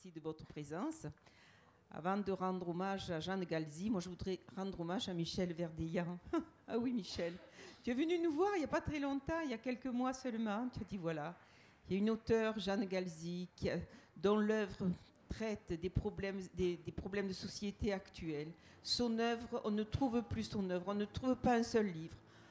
Merci de votre présence. Avant de rendre hommage à Jeanne Galzi, moi je voudrais rendre hommage à Michel Verdeillan. Ah oui, Michel. Tu es venu nous voir il n'y a pas très longtemps, il y a quelques mois seulement. Tu as dit voilà, il y a une auteure, Jeanne Galzi, dont l'œuvre traite des problèmes de société actuels. Son œuvre, on ne trouve plus son œuvre, on ne trouve pas un seul livre.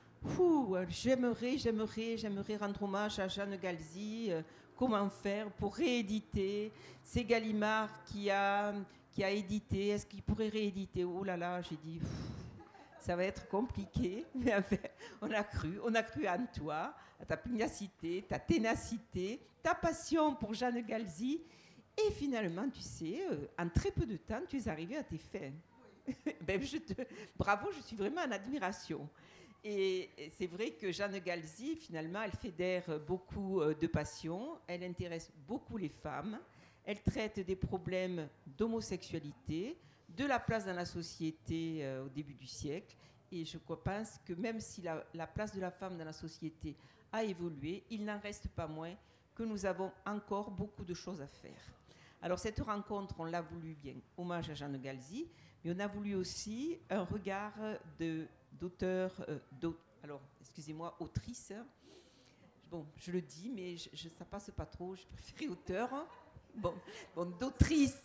J'aimerais rendre hommage à Jeanne Galzi. Comment faire pour rééditer? C'est Gallimard qui a édité. Est-ce qu'il pourrait rééditer? Oh là là, j'ai dit, ça va être compliqué. Mais enfin, on a cru en toi, à ta pugnacité, ta ténacité, ta passion pour Jeanne Galzi. Et finalement, tu sais, en très peu de temps, tu es arrivé à tes fins. Ben, bravo, je suis vraiment en admiration. Et c'est vrai que Jeanne Galzi, finalement, elle fédère beaucoup de passions, elle intéresse beaucoup les femmes, elle traite des problèmes d'homosexualité, de la place dans la société au début du siècle. Et je pense que même si la place de la femme dans la société a évolué, il n'en reste pas moins que nous avons encore beaucoup de choses à faire. Alors cette rencontre, on l'a voulu bien, hommage à Jeanne Galzi, mais on a voulu aussi un regard d'auteur, alors excusez-moi, autrice. Bon, je le dis, mais ça passe pas trop, je préférais auteur. Bon, d'autrice.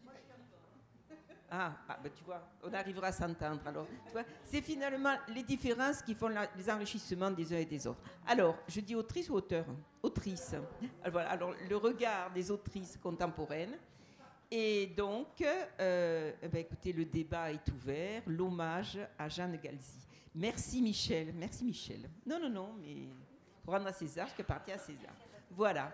Ah, ben, tu vois, on arrivera à s'entendre. Alors, tu vois, c'est finalement les différences qui font les enrichissements des uns et des autres. Alors, je dis autrice ou auteur? Autrice. Alors, voilà, alors, le regard des autrices contemporaines. Et donc, écoutez, le débat est ouvert. L'hommage à Jeanne Galzi. Merci Michel. Merci Michel. Non, mais pour rendre à César ce qui appartient à César. Voilà.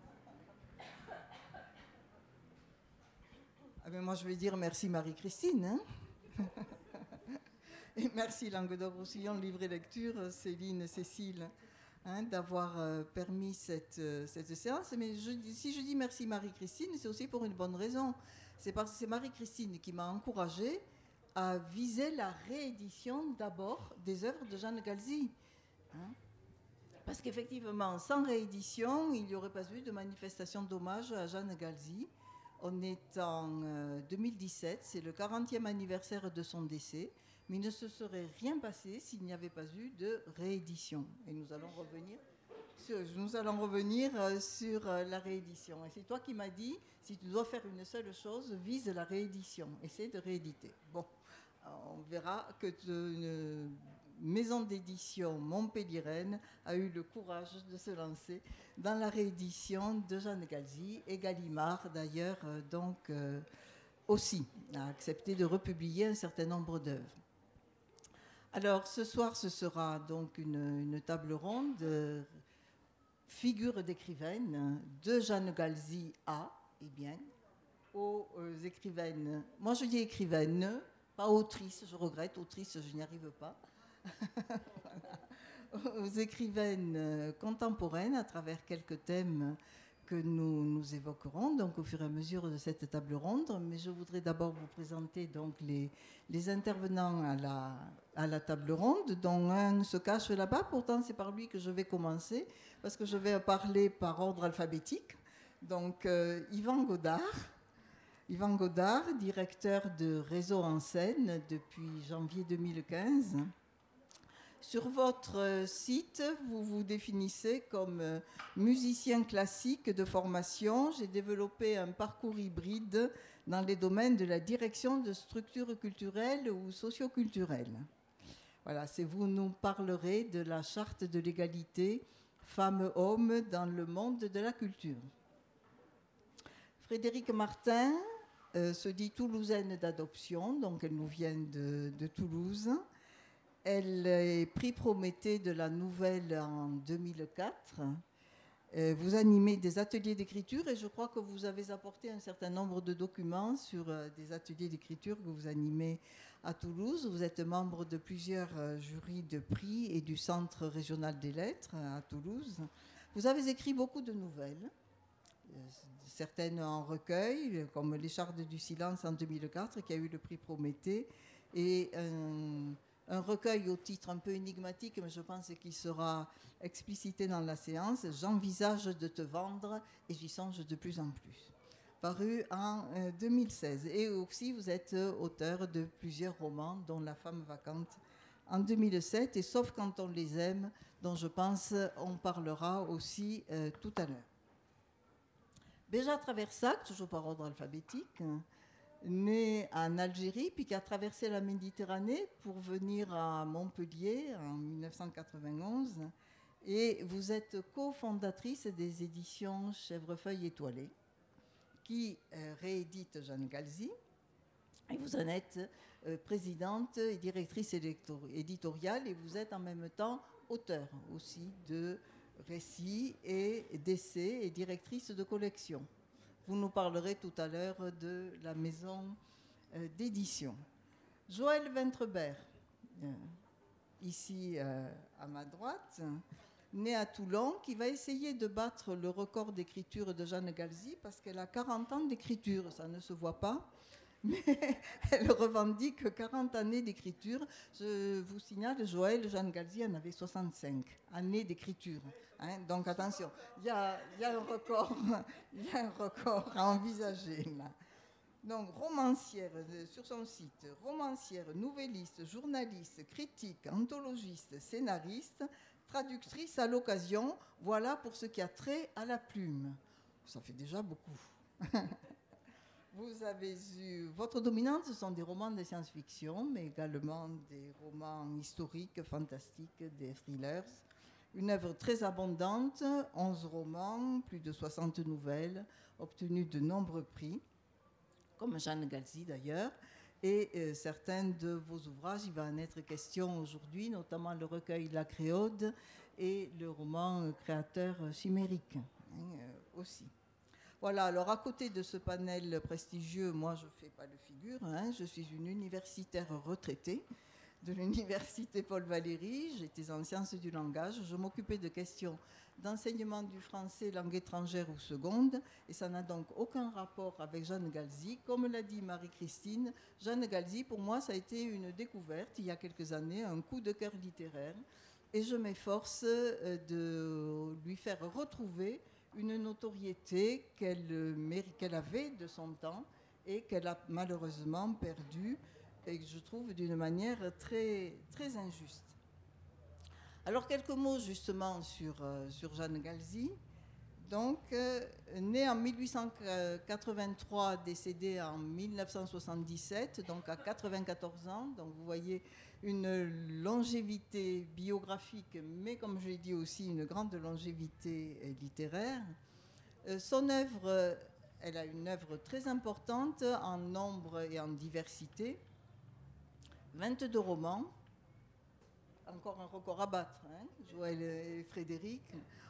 Ah ben moi, je vais dire merci Marie-Christine. Hein. Et merci Languedoc-Roussillon, livre et lecture, Céline, Cécile, hein, d'avoir permis cette séance. Mais si je dis merci Marie-Christine, c'est aussi pour une bonne raison. C'est parce que c'est Marie-Christine qui m'a encouragée à viser la réédition d'abord des œuvres de Jeanne Galzi. Hein. Parce qu'effectivement, sans réédition, il n'y aurait pas eu de manifestation d'hommage à Jeanne Galzi. On est en 2017, c'est le 40e anniversaire de son décès, mais il ne se serait rien passé s'il n'y avait pas eu de réédition. Et nous allons revenir sur la réédition. Et c'est toi qui m'as dit, si tu dois faire une seule chose, vise la réédition, essaie de rééditer. Bon, on verra que une maison d'édition montpelliéraine a eu le courage de se lancer dans la réédition de Jeanne Galzi, et Gallimard d'ailleurs aussi a accepté de republier un certain nombre d'œuvres. Alors ce soir ce sera donc une table ronde figure d'écrivaine de Jeanne Galzi aux écrivaines, moi je dis écrivaine, pas autrice, je regrette, autrice je n'y arrive pas, aux écrivaines contemporaines à travers quelques thèmes que nous évoquerons donc au fur et à mesure de cette table ronde. Mais je voudrais d'abord vous présenter donc les intervenants à la table ronde, dont un se cache là-bas. Pourtant, c'est par lui que je vais commencer parce que je vais parler par ordre alphabétique. Donc, Yvan Godard, directeur de Réseau en scène depuis janvier 2015. Sur votre site, vous vous définissez comme musicien classique de formation. J'ai développé un parcours hybride dans les domaines de la direction de structures culturelles ou socioculturelles. Voilà, vous nous parlerez de la charte de l'égalité femmes-hommes dans le monde de la culture. Frédérique Martin se dit toulousaine d'adoption, donc elle nous vient de Toulouse. Elle est prix Prométhée de la Nouvelle en 2004. Vous animez des ateliers d'écriture et je crois que vous avez apporté un certain nombre de documents sur des ateliers d'écriture que vous animez à Toulouse. Vous êtes membre de plusieurs jurys de prix et du Centre régional des lettres à Toulouse. Vous avez écrit beaucoup de nouvelles, certaines en recueil, comme L'écharde du silence en 2004, qui a eu le prix Prométhée, et un recueil au titre un peu énigmatique, mais je pense qu'il sera explicité dans la séance, J'envisage de te vendre et j'y songe de plus en plus. paru en 2016. Et aussi, vous êtes auteur de plusieurs romans, dont La femme vacante en 2007, et Sauf quand on les aime, dont je pense on parlera aussi tout à l'heure. Béja Traversac, toujours par ordre alphabétique, né en Algérie, puis qui a traversé la Méditerranée pour venir à Montpellier en 1991. Et vous êtes cofondatrice des éditions Chèvrefeuille étoilée, qui réédite Jeanne Galzi. Et vous en êtes présidente et directrice éditoriale, et vous êtes en même temps auteure aussi de récits et d'essais et directrice de collection. Vous nous parlerez tout à l'heure de la maison d'édition. Joël Ventrebert, ici à ma droite, né à Toulon, qui va essayer de battre le record d'écriture de Jeanne Galzi parce qu'elle a 40 ans d'écriture, ça ne se voit pas, mais elle revendique 40 années d'écriture. Je vous signale, Joël, Jeanne Galzi en avait 65 années d'écriture. Hein, donc attention, il y a un record à envisager là. Donc romancière sur son site, romancière, nouvelliste, journaliste, critique, anthologiste, scénariste, traductrice à l'occasion, voilà pour ce qui a trait à la plume. Ça fait déjà beaucoup. Vous avez eu, votre dominante, ce sont des romans de science-fiction, mais également des romans historiques, fantastiques, des thrillers. Une œuvre très abondante, 11 romans, plus de 60 nouvelles, obtenues de nombreux prix, comme Jeanne Galzi d'ailleurs. Et certains de vos ouvrages, il va en être question aujourd'hui, notamment le recueil La Créode et le roman Créateur chimérique aussi. Voilà, alors à côté de ce panel prestigieux, moi je ne fais pas de figure, hein, je suis une universitaire retraitée de l'université Paul Valéry, j'étais en sciences du langage, je m'occupais de questions d'enseignement du français, langue étrangère ou seconde, et ça n'a donc aucun rapport avec Jeanne Galzi. Comme l'a dit Marie-Christine, Jeanne Galzi, pour moi, ça a été une découverte il y a quelques années, un coup de cœur littéraire, et je m'efforce de lui faire retrouver une notoriété qu'elle avait de son temps et qu'elle a malheureusement perdue, et que je trouve d'une manière très, très injuste. Alors, quelques mots justement sur Jeanne Galzi. Donc, née en 1883, décédée en 1977, donc à 94 ans. Donc, vous voyez une longévité biographique, mais comme je l'ai dit aussi, une grande longévité littéraire. Son œuvre, elle a une œuvre très importante en nombre et en diversité. 22 romans, encore un record à battre, hein, Joël et Frédéric.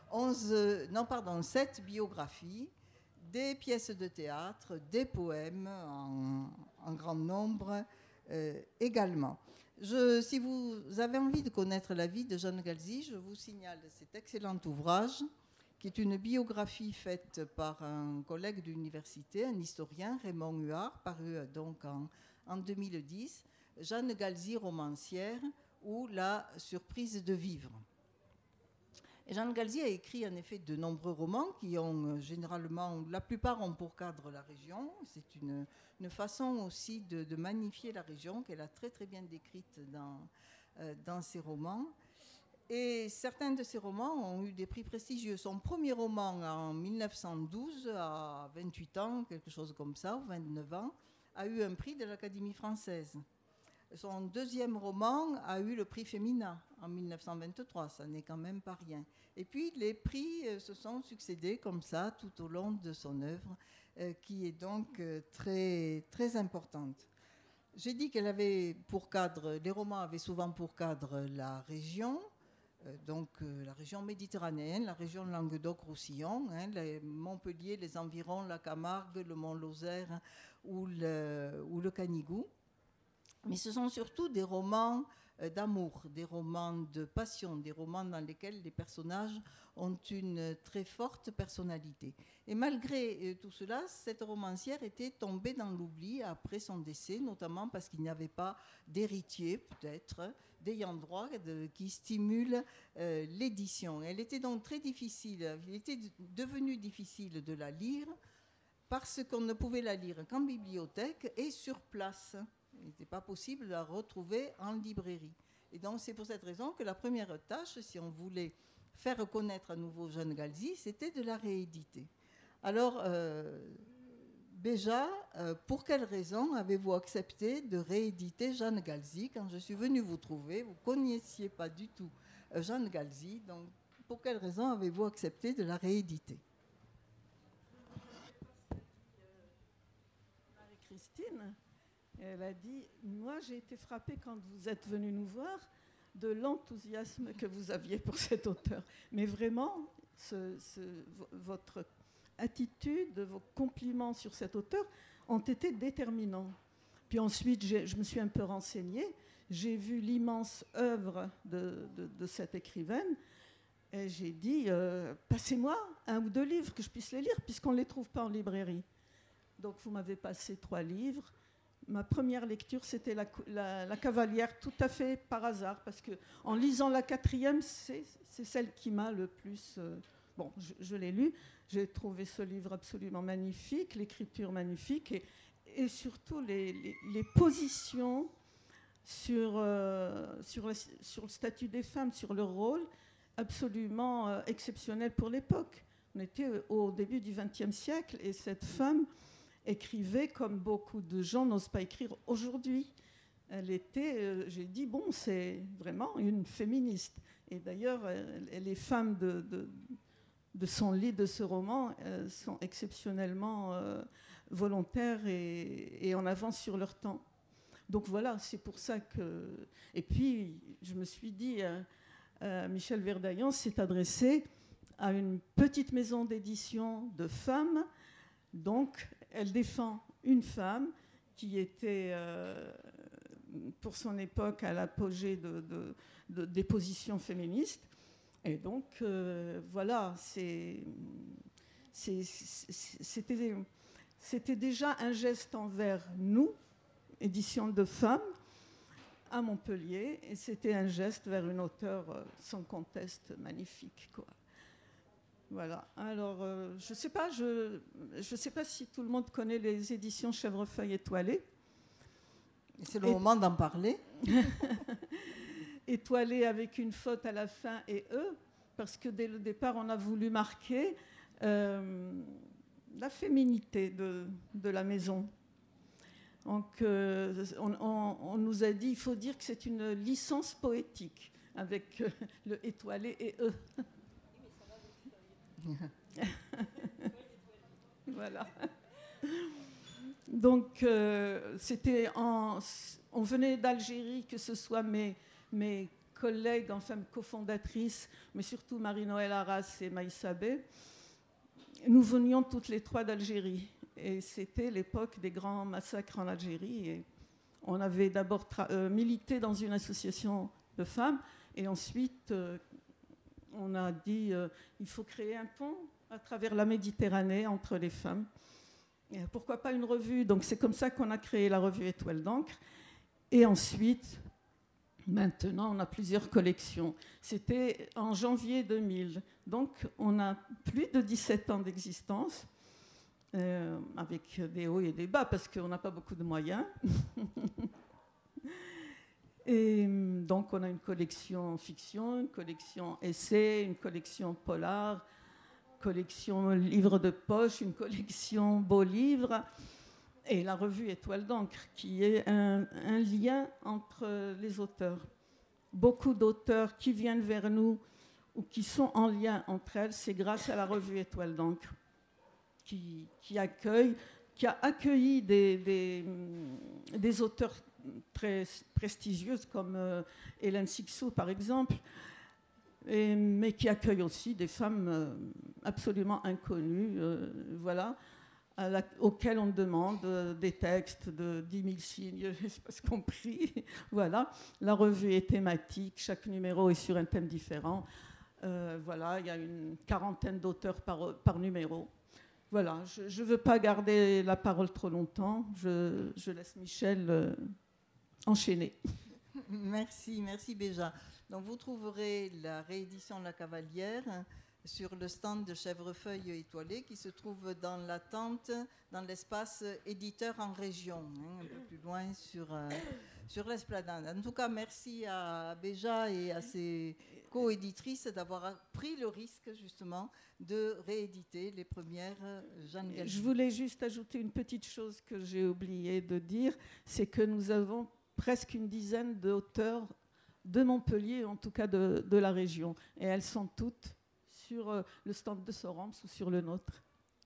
7 biographies, des pièces de théâtre, des poèmes en grand nombre également. Si vous avez envie de connaître la vie de Jeanne Galzi, je vous signale cet excellent ouvrage qui est une biographie faite par un collègue d'université, un historien, Raymond Huard, paru donc en 2010, Jeanne Galzi, romancière, ou La surprise de vivre. Et Jeanne Galzi a écrit en effet de nombreux romans qui ont généralement, la plupart ont pour cadre la région. C'est une façon aussi de magnifier la région qu'elle a très très bien décrite dans ses romans. Et certains de ses romans ont eu des prix prestigieux. Son premier roman en 1912, à 28 ans, quelque chose comme ça, ou 29 ans, a eu un prix de l'Académie française. Son deuxième roman a eu le prix Femina en 1923, ça n'est quand même pas rien. Et puis les prix se sont succédés comme ça tout au long de son œuvre, qui est donc très, très importante. J'ai dit qu'elle avait pour cadre, les romans avaient souvent pour cadre la région, la région méditerranéenne, la région Languedoc-Roussillon, hein, Montpellier, les environs, la Camargue, le Mont-Lozère ou le Canigou. Mais ce sont surtout des romans d'amour, des romans de passion, des romans dans lesquels les personnages ont une très forte personnalité. Et malgré tout cela, cette romancière était tombée dans l'oubli après son décès, notamment parce qu'il n'y avait pas d'héritier, peut-être, d'ayant droit qui stimule l'édition. Elle était donc très difficile, il était devenu difficile de la lire, parce qu'on ne pouvait la lire qu'en bibliothèque et sur place. Il n'était pas possible de la retrouver en librairie. Et donc c'est pour cette raison que la première tâche, si on voulait faire connaître à nouveau Jeanne Galzi, c'était de la rééditer. Alors, Béja, pour quelle raison avez-vous accepté de rééditer Jeanne Galzi? Quand je suis venue vous trouver, vous ne connaissiez pas du tout Jeanne Galzi, donc pour quelle raison avez-vous accepté de la rééditer? Marie-Christine, elle a dit, moi j'ai été frappée quand vous êtes venu nous voir de l'enthousiasme que vous aviez pour cet auteur. Mais vraiment, votre attitude, vos compliments sur cet auteur ont été déterminants. Puis ensuite, je me suis un peu renseignée. J'ai vu l'immense œuvre de cette écrivaine et j'ai dit, passez-moi 1 ou 2 livres que je puisse les lire puisqu'on ne les trouve pas en librairie. Donc vous m'avez passé 3 livres. Ma première lecture, c'était la Cavalière, tout à fait par hasard, parce qu'en lisant la 4e, c'est celle qui m'a le plus... bon, je l'ai lu, j'ai trouvé ce livre absolument magnifique, l'écriture magnifique, et surtout les positions sur le statut des femmes, sur leur rôle, absolument exceptionnel pour l'époque. On était au début du XXe siècle, et cette femme écrivait comme beaucoup de gens n'osent pas écrire aujourd'hui. Elle était, j'ai dit, bon, c'est vraiment une féministe. Et d'ailleurs, les femmes de son livre, de ce roman, sont exceptionnellement volontaires et en avance sur leur temps. Donc voilà, c'est pour ça que... Et puis, je me suis dit, Michel Verdaillan s'est adressé à une petite maison d'édition de femmes. Donc, elle défend une femme qui était, pour son époque, à l'apogée des positions féministes. Et donc, voilà, c'était déjà un geste envers nous, édition de femmes, à Montpellier, et c'était un geste vers une auteure sans conteste magnifique, quoi. Voilà. Alors, je sais pas si tout le monde connaît les éditions Chèvrefeuille étoilées. C'est le moment d'en parler. Étoilées avec une faute à la fin et parce que dès le départ, on a voulu marquer la féminité de la maison. Donc, on nous a dit, il faut dire que c'est une licence poétique avec le étoilé et Voilà. Donc, on venait d'Algérie, que ce soit mes collègues, enfin mes cofondatrices, mais surtout Marie-Noëlle Arras et Maïssa Bey. Nous venions toutes les 3 d'Algérie. Et c'était l'époque des grands massacres en Algérie. Et on avait d'abord milité dans une association de femmes. Et ensuite, on a dit il faut créer un pont à travers la Méditerranée entre les femmes. Et pourquoi pas une revue? Donc c'est comme ça qu'on a créé la revue Étoile d'encre. Et ensuite, maintenant, on a plusieurs collections. C'était en janvier 2000. Donc on a plus de 17 ans d'existence, avec des hauts et des bas, parce qu'on n'a pas beaucoup de moyens. Et donc, on a une collection fiction, une collection essai, une collection polar, collection livres de poche, une collection beaux livres, et la revue Étoile d'encre, qui est un lien entre les auteurs. Beaucoup d'auteurs qui viennent vers nous ou qui sont en lien entre elles, c'est grâce à la revue Étoile d'encre, qui a accueilli des auteurs très prestigieuses comme Hélène Sixou, par exemple, mais qui accueille aussi des femmes absolument inconnues, voilà, auxquelles on demande des textes de 10 000 signes, espace compris. Voilà. La revue est thématique, chaque numéro est sur un thème différent. Voilà, il y a une 40aine d'auteurs par numéro. Voilà, je ne veux pas garder la parole trop longtemps. Je laisse Michel enchaîner. Merci Béja. Donc vous trouverez la réédition de La Cavalière sur le stand de Chèvrefeuille étoilé qui se trouve dans la tente, dans l'espace éditeur en région, un peu plus loin sur l'esplanade. En tout cas, merci à Béja et à ses co-éditrices d'avoir pris le risque justement de rééditer les premières Jeanne Galzi. Je voulais juste ajouter une petite chose que j'ai oublié de dire, c'est que nous avons presque une dizaine d'auteurs de Montpellier, en tout cas de la région. Et elles sont toutes sur le stand de Sorams ou sur le nôtre.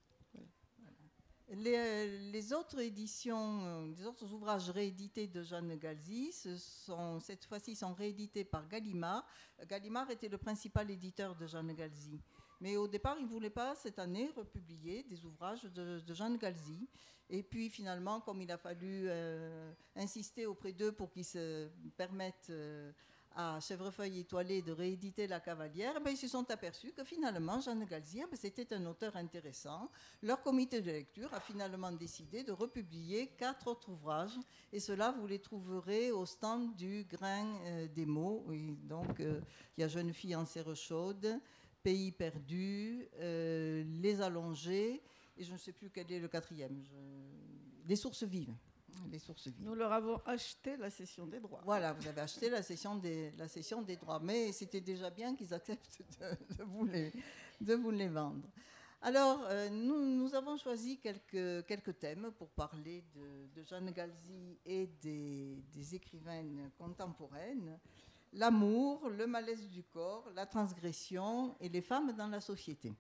Voilà. Les autres éditions, les autres ouvrages réédités de Jeanne Galzi, cette fois-ci sont réédités par Gallimard. Gallimard était le principal éditeur de Jeanne Galzi. Mais au départ, il ne voulait pas, cette année, republier des ouvrages de Jeanne Galzi. Et puis, finalement, comme il a fallu insister auprès d'eux pour qu'ils se permettent à Chèvrefeuille étoilé de rééditer La Cavalière, ils se sont aperçus que finalement, Jeanne Galzi, c'était un auteur intéressant. Leur comité de lecture a finalement décidé de republier 4 autres ouvrages. Et cela, vous les trouverez au stand du Grain des mots. Oui, donc, il y a Jeune fille en serre chaude, Pays perdu, Les allongés, et je ne sais plus quel est le 4e, Les sources vives. Les sources vives. Nous leur avons acheté la cession des droits. Voilà, vous avez acheté la cession des droits, mais c'était déjà bien qu'ils acceptent de vous les vendre. Alors, nous avons choisi quelques thèmes pour parler de Jeanne Galzi et des écrivaines contemporaines. L'amour, le malaise du corps, la transgression et les femmes dans la société.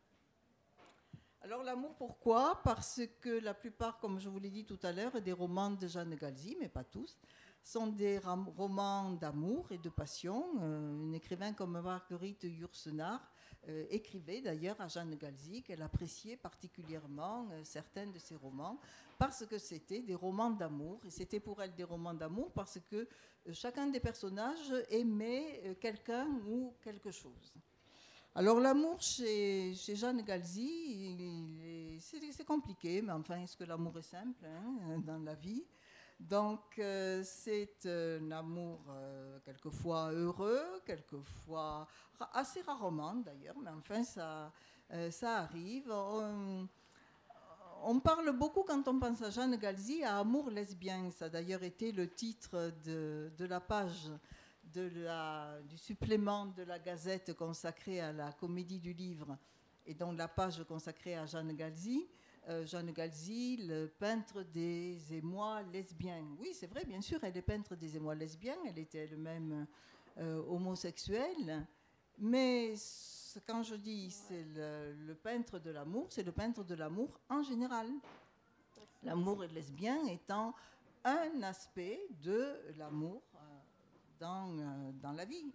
Alors l'amour, pourquoi ? Parce que la plupart, comme je vous l'ai dit tout à l'heure, des romans de Jeanne Galzi, mais pas tous, sont des romans d'amour et de passion. Un écrivain comme Marguerite Yourcenar écrivait d'ailleurs à Jeanne Galzi qu'elle appréciait particulièrement certains de ses romans parce que c'était des romans d'amour. Et c'était pour elle des romans d'amour parce que chacun des personnages aimait quelqu'un ou quelque chose. Alors l'amour chez Jeanne Galzi, c'est compliqué, mais enfin, est-ce que l'amour est simple dans la vie ? Donc c'est un amour quelquefois heureux, quelquefois assez rarement d'ailleurs, mais enfin ça arrive. On parle beaucoup quand on pense à Jeanne Galzi à amour lesbien. Ça a d'ailleurs été le titre de la page du supplément de la Gazette consacrée à la Comédie du Livre et donc la page consacrée à Jeanne Galzi. Jeanne Galzi, le peintre des émois lesbiens. Oui, c'est vrai, bien sûr, elle est peintre des émois lesbiens, elle était elle-même homosexuelle, mais quand je dis c'est le peintre de l'amour, c'est le peintre de l'amour en général. L'amour lesbien étant un aspect de l'amour dans la vie.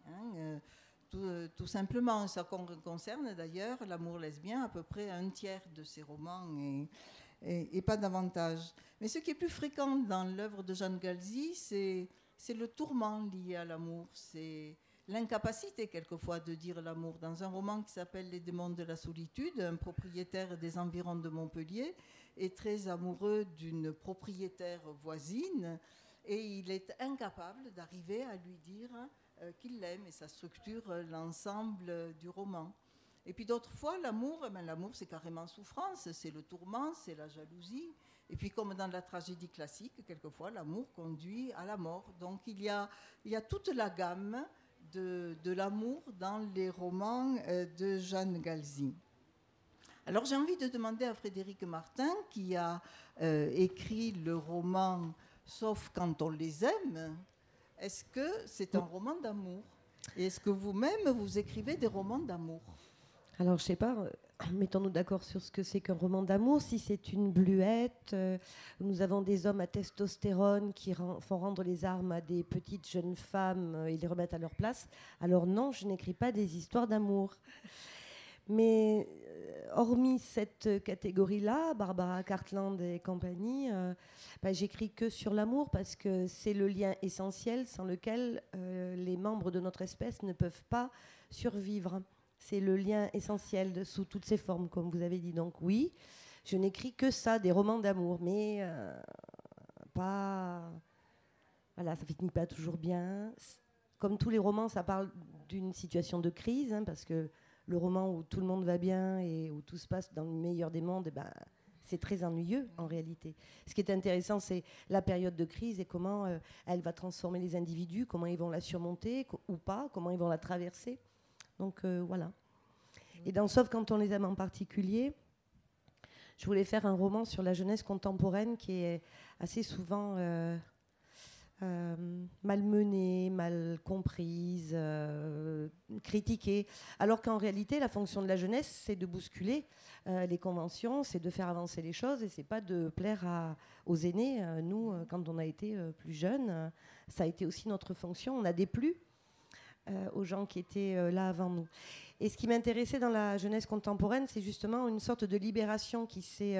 Tout simplement, ça concerne d'ailleurs l'amour lesbien, à peu près un tiers de ses romans et pas davantage. Mais ce qui est plus fréquent dans l'œuvre de Jeanne Galzi, c'est le tourment lié à l'amour, c'est l'incapacité quelquefois de dire l'amour. Dans un roman qui s'appelle Les démons de la solitude, un propriétaire des environs de Montpellier est très amoureux d'une propriétaire voisine et il est incapable d'arriver à lui dire qu'il l'aime, et ça structure l'ensemble du roman. Et puis d'autres fois, l'amour c'est carrément souffrance, c'est le tourment, c'est la jalousie. Et puis comme dans la tragédie classique, quelquefois l'amour conduit à la mort. Donc il y a toute la gamme de l'amour dans les romans de Jeanne Galzi. Alors j'ai envie de demander à Frédéric Martin, qui a écrit le roman Sauf quand on les aime, est-ce que c'est un roman d'amour ? Et est-ce que vous-même, vous écrivez des romans d'amour ? Alors, je ne sais pas, mettons-nous d'accord sur ce que c'est qu'un roman d'amour. Si c'est une bluette, nous avons des hommes à testostérone qui font rendre les armes à des petites jeunes femmes et les remettent à leur place. Alors non, je n'écris pas des histoires d'amour. Mais hormis cette catégorie-là, Barbara Cartland et compagnie, j'écris que sur l'amour parce que c'est le lien essentiel sans lequel les membres de notre espèce ne peuvent pas survivre. C'est le lien essentiel sous toutes ses formes, comme vous avez dit. Donc oui, je n'écris que ça, des romans d'amour, mais pas... Voilà, ça finit pas toujours bien. Comme tous les romans, ça parle d'une situation de crise, parce que le roman où tout le monde va bien et où tout se passe dans le meilleur des mondes, c'est très ennuyeux en réalité. Ce qui est intéressant, c'est la période de crise et comment elle va transformer les individus, comment ils vont la surmonter ou pas, comment ils vont la traverser. Donc voilà. Et dans Sauf quand on les aime en particulier, je voulais faire un roman sur la jeunesse contemporaine qui est assez souvent malmenée, mal comprise, critiquée. Alors qu'en réalité, la fonction de la jeunesse, c'est de bousculer les conventions, c'est de faire avancer les choses et c'est pas de plaire aux aînés. Nous, quand on a été plus jeunes, ça a été aussi notre fonction. On a déplu aux gens qui étaient là avant nous. Et ce qui m'intéressait dans la jeunesse contemporaine, c'est justement une sorte de libération qui s'est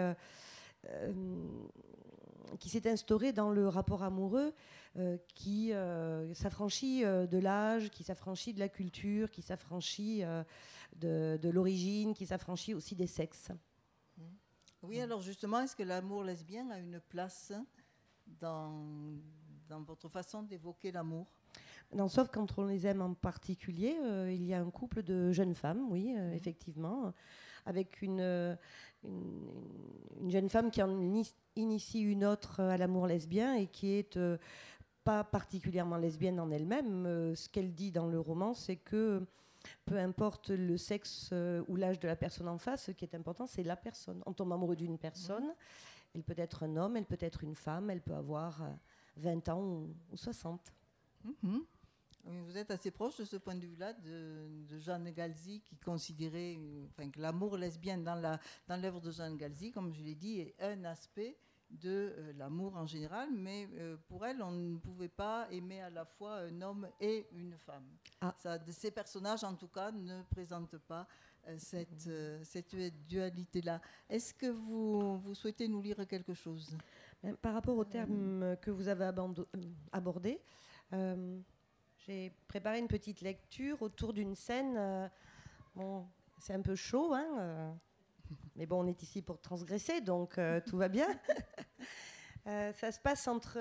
instaurée dans le rapport amoureux, qui s'affranchit de l'âge, qui s'affranchit de la culture, qui s'affranchit de l'origine, qui s'affranchit aussi des sexes. Oui, alors justement, est-ce que l'amour lesbien a une place dans votre façon d'évoquer l'amour ? Sauf quand on les aime en particulier, il y a un couple de jeunes femmes, oui, effectivement, avec une jeune femme qui en initie une autre à l'amour lesbien et qui est pas particulièrement lesbienne en elle-même. Ce qu'elle dit dans le roman, c'est que peu importe le sexe ou l'âge de la personne en face, ce qui est important, c'est la personne. On tombe amoureux d'une personne, elle peut être un homme, elle peut être une femme, elle peut avoir 20 ans ou 60. Vous êtes assez proche de ce point de vue-là de Jeanne Galzi, qui considérait que l'amour lesbien dans l'œuvre de Jeanne Galzi, comme je l'ai dit, est un aspect de l'amour en général, mais pour elle, on ne pouvait pas aimer à la fois un homme et une femme. Ces personnages, en tout cas, ne présentent pas cette dualité-là. Est-ce que vous souhaitez nous lire quelque chose ? Par rapport au terme que vous avez abordé, j'ai préparé une petite lecture autour d'une scène. Bon, c'est un peu chaud, mais bon, on est ici pour transgresser, donc tout va bien. Ça se passe entre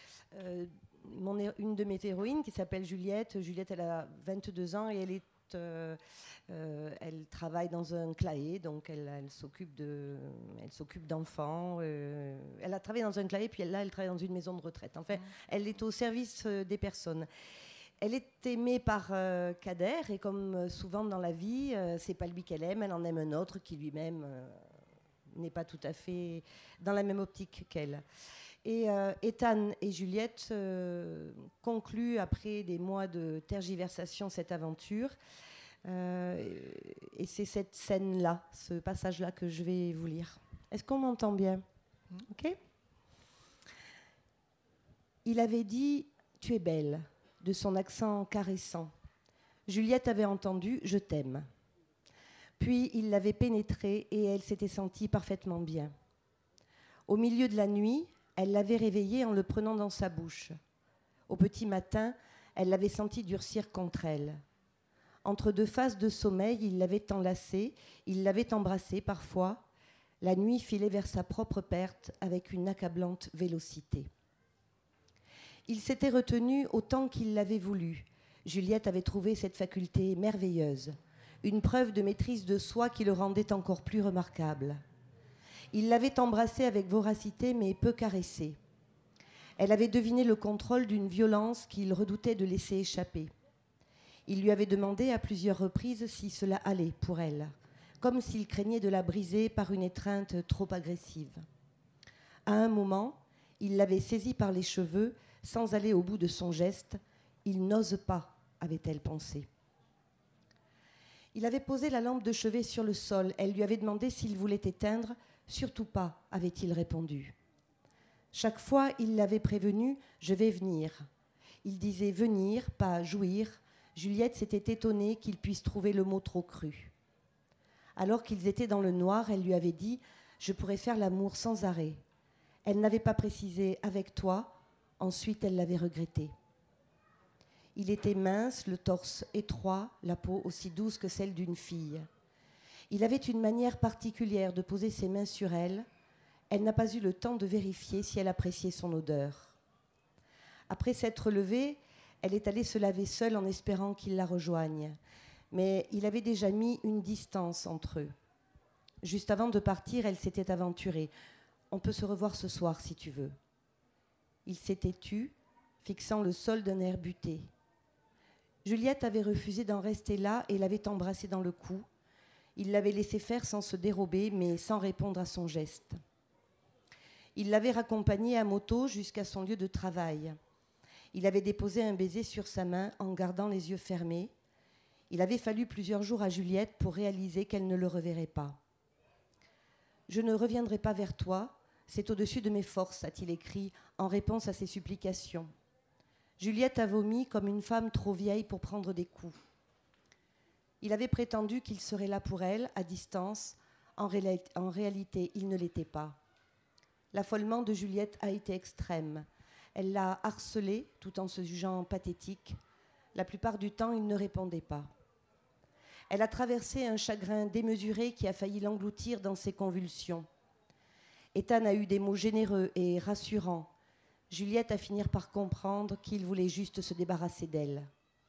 une de mes héroïnes qui s'appelle Juliette. Juliette, elle a 22 ans et elle travaille dans un claé, donc elle s'occupe d'enfants. Elle a travaillé dans un claé, puis elle travaille dans une maison de retraite. Enfin, elle est au service des personnes. Elle est aimée par Kader, et comme souvent dans la vie, c'est pas lui qu'elle aime, elle en aime un autre qui lui-même n'est pas tout à fait dans la même optique qu'elle. Et Ethan et Juliette concluent, après des mois de tergiversation, cette aventure. Et c'est cette scène-là, ce passage-là que je vais vous lire. Est-ce qu'on m'entend bien ? Ok ? Il avait dit « Tu es belle », de son accent caressant. Juliette avait entendu « Je t'aime ». Puis il l'avait pénétrée et elle s'était sentie parfaitement bien. Au milieu de la nuit, elle l'avait réveillé en le prenant dans sa bouche. Au petit matin, elle l'avait senti durcir contre elle. Entre deux phases de sommeil, il l'avait enlacée, il l'avait embrassée parfois. La nuit filait vers sa propre perte avec une accablante vélocité. Il s'était retenu autant qu'il l'avait voulu. Juliette avait trouvé cette faculté merveilleuse, une preuve de maîtrise de soi qui le rendait encore plus remarquable. Il l'avait embrassée avec voracité mais peu caressée. Elle avait deviné le contrôle d'une violence qu'il redoutait de laisser échapper. Il lui avait demandé à plusieurs reprises si cela allait pour elle, comme s'il craignait de la briser par une étreinte trop agressive. À un moment, il l'avait saisie par les cheveux sans aller au bout de son geste. Il n'ose pas, avait-elle pensé. Il avait posé la lampe de chevet sur le sol. Elle lui avait demandé s'il voulait éteindre. Surtout pas, avait-il répondu. Chaque fois, il l'avait prévenu, je vais venir. Il disait venir, pas jouir. Juliette s'était étonnée qu'il puisse trouver le mot trop cru. Alors qu'ils étaient dans le noir, elle lui avait dit je pourrais faire l'amour sans arrêt. Elle n'avait pas précisé avec toi. Ensuite, elle l'avait regretté. Il était mince, le torse étroit, la peau aussi douce que celle d'une fille. Il avait une manière particulière de poser ses mains sur elle. Elle n'a pas eu le temps de vérifier si elle appréciait son odeur. Après s'être levée, elle est allée se laver seule en espérant qu'il la rejoigne. mais il avait déjà mis une distance entre eux. Juste avant de partir, elle s'était aventurée. « On peut se revoir ce soir si tu veux. » Il s'était tu, fixant le sol d'un air buté. Juliette avait refusé d'en rester là et l'avait embrassé dans le cou. Il l'avait laissé faire sans se dérober, mais sans répondre à son geste. Il l'avait raccompagnée à moto jusqu'à son lieu de travail. Il avait déposé un baiser sur sa main en gardant les yeux fermés. Il avait fallu plusieurs jours à Juliette pour réaliser qu'elle ne le reverrait pas. « Je ne reviendrai pas vers toi, c'est au-dessus de mes forces », a-t-il écrit en réponse à ses supplications. Juliette a vomi comme une femme trop vieille pour prendre des coups. Il avait prétendu qu'il serait là pour elle, à distance. En réalité, il ne l'était pas. L'affolement de Juliette a été extrême. Elle l'a harcelé tout en se jugeant pathétique. La plupart du temps, il ne répondait pas. Elle a traversé un chagrin démesuré qui a failli l'engloutir dans ses convulsions. Ethan a eu des mots généreux et rassurants. Juliette a fini par comprendre qu'il voulait juste se débarrasser d'elle.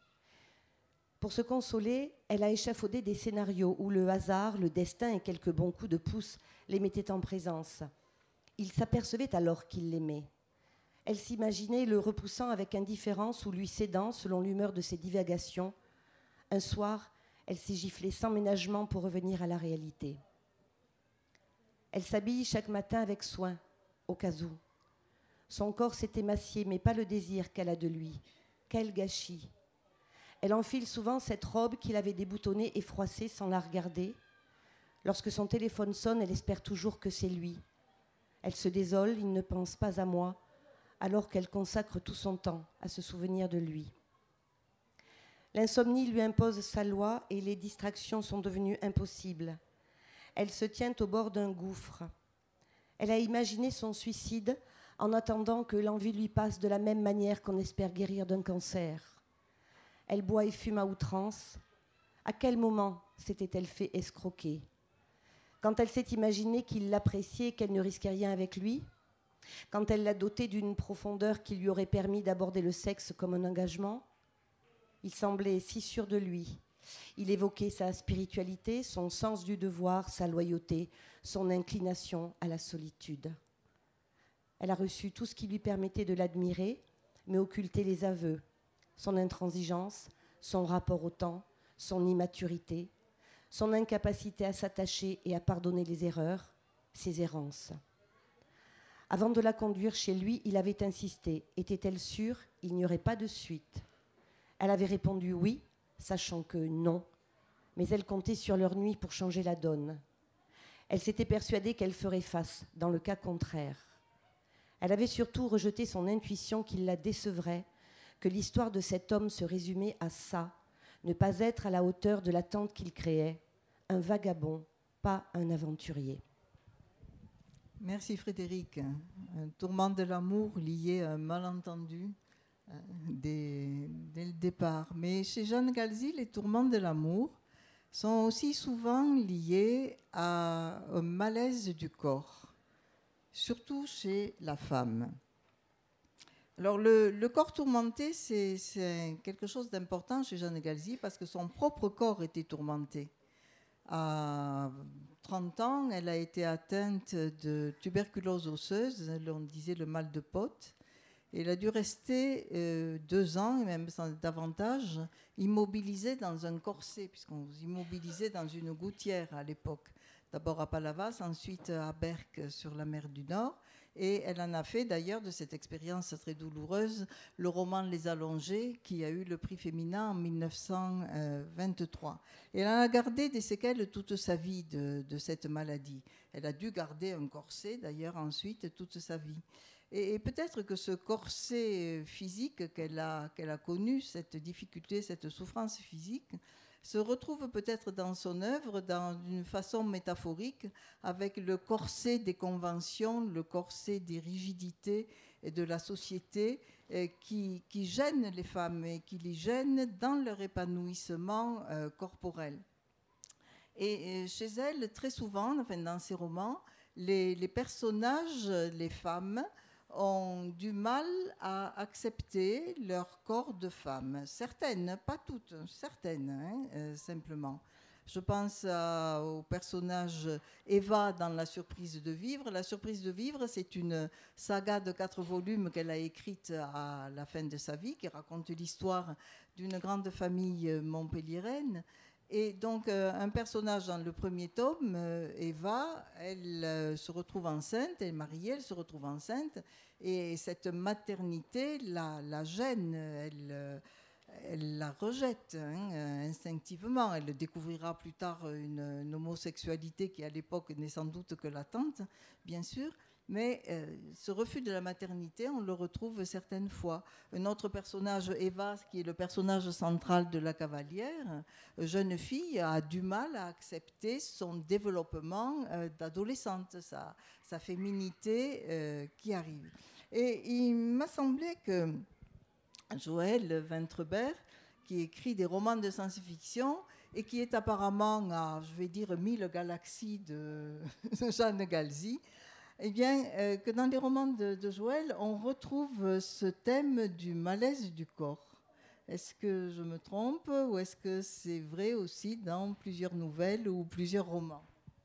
Pour se consoler, elle a échafaudé des scénarios où le hasard, le destin et quelques bons coups de pouce les mettaient en présence. Il s'apercevait alors qu'il l'aimait. Elle s'imaginait le repoussant avec indifférence ou lui cédant selon l'humeur de ses divagations. Un soir, elle s'est giflée sans ménagement pour revenir à la réalité. Elle s'habille chaque matin avec soin, au cas où. Son corps s'est émacié, mais pas le désir qu'elle a de lui. Quel gâchis! Elle enfile souvent cette robe qu'il avait déboutonnée et froissée sans la regarder. Lorsque son téléphone sonne, elle espère toujours que c'est lui. Elle se désole, il ne pense pas à moi, alors qu'elle consacre tout son temps à se souvenir de lui. L'insomnie lui impose sa loi et les distractions sont devenues impossibles. Elle se tient au bord d'un gouffre. Elle a imaginé son suicide en attendant que l'envie lui passe de la même manière qu'on espère guérir d'un cancer. Elle boit et fume à outrance. À quel moment s'était-elle fait escroquer? Quand elle s'est imaginée qu'il l'appréciait et qu'elle ne risquait rien avec lui? Quand elle l'a doté d'une profondeur qui lui aurait permis d'aborder le sexe comme un engagement? Il semblait si sûr de lui. Il évoquait sa spiritualité, son sens du devoir, sa loyauté, son inclination à la solitude. Elle a reçu tout ce qui lui permettait de l'admirer, mais occultait les aveux, son intransigeance, son rapport au temps, son immaturité, son incapacité à s'attacher et à pardonner les erreurs, ses errances. Avant de la conduire chez lui, il avait insisté. Était-elle sûre? Il n'y aurait pas de suite. Elle avait répondu oui, sachant que non, mais elle comptait sur leur nuit pour changer la donne. Elle s'était persuadée qu'elle ferait face, dans le cas contraire. Elle avait surtout rejeté son intuition qu'il la décevrait, que l'histoire de cet homme se résumait à ça, ne pas être à la hauteur de l'attente qu'il créait, un vagabond, pas un aventurier. Merci Frédéric. Un tourment de l'amour lié à un malentendu dès le départ. Mais chez Jeanne Galzi, les tourments de l'amour sont aussi souvent liés à un malaise du corps, surtout chez la femme. Alors le corps tourmenté, c'est quelque chose d'important chez Jeanne Galzi parce que son propre corps était tourmenté. À 30 ans, elle a été atteinte de tuberculose osseuse, on disait le mal de Pott. Et elle a dû rester 2 ans, et même davantage, immobilisée dans un corset, puisqu'on vous immobilisait dans une gouttière à l'époque. D'abord à Palavas, ensuite à Berck sur la mer du Nord. Et elle en a fait d'ailleurs de cette expérience très douloureuse le roman Les Allongés qui a eu le prix féminin en 1923. Et elle en a gardé des séquelles toute sa vie de cette maladie. Elle a dû garder un corset d'ailleurs ensuite toute sa vie. Et peut-être que ce corset physique qu'elle a connu, cette difficulté, cette souffrance physique, se retrouve peut-être dans son œuvre d'une façon métaphorique avec le corset des conventions, le corset des rigidités et de la société qui gênent les femmes et qui les gênent dans leur épanouissement corporel. Et chez elle, très souvent, enfin dans ses romans, les personnages, les femmes, ont du mal à accepter leur corps de femme. Certaines, pas toutes, certaines, simplement. Je pense au personnage Eva dans La surprise de vivre. La surprise de vivre, c'est une saga de 4 volumes qu'elle a écrite à la fin de sa vie, qui raconte l'histoire d'une grande famille montpelliéraine. Et donc, un personnage dans le premier tome, Eva, elle se retrouve enceinte, elle est mariée, elle se retrouve enceinte, et cette maternité la gêne, elle la rejette instinctivement. Elle découvrira plus tard une homosexualité qui, à l'époque, n'est sans doute que latente, bien sûr. Mais ce refus de la maternité, on le retrouve certaines fois. Un autre personnage, Eva, qui est le personnage central de La Cavalière, jeune fille, a du mal à accepter son développement d'adolescente, sa féminité qui arrive. Et il m'a semblé que Joël Ventrebert, qui écrit des romans de science-fiction et qui est apparemment à, je vais dire, 1000 galaxies de Jeanne Galzi, eh bien, que dans les romans de Joël, on retrouve ce thème du malaise du corps. Est-ce que je me trompe ou est-ce que c'est vrai aussi dans plusieurs nouvelles ou plusieurs romans ?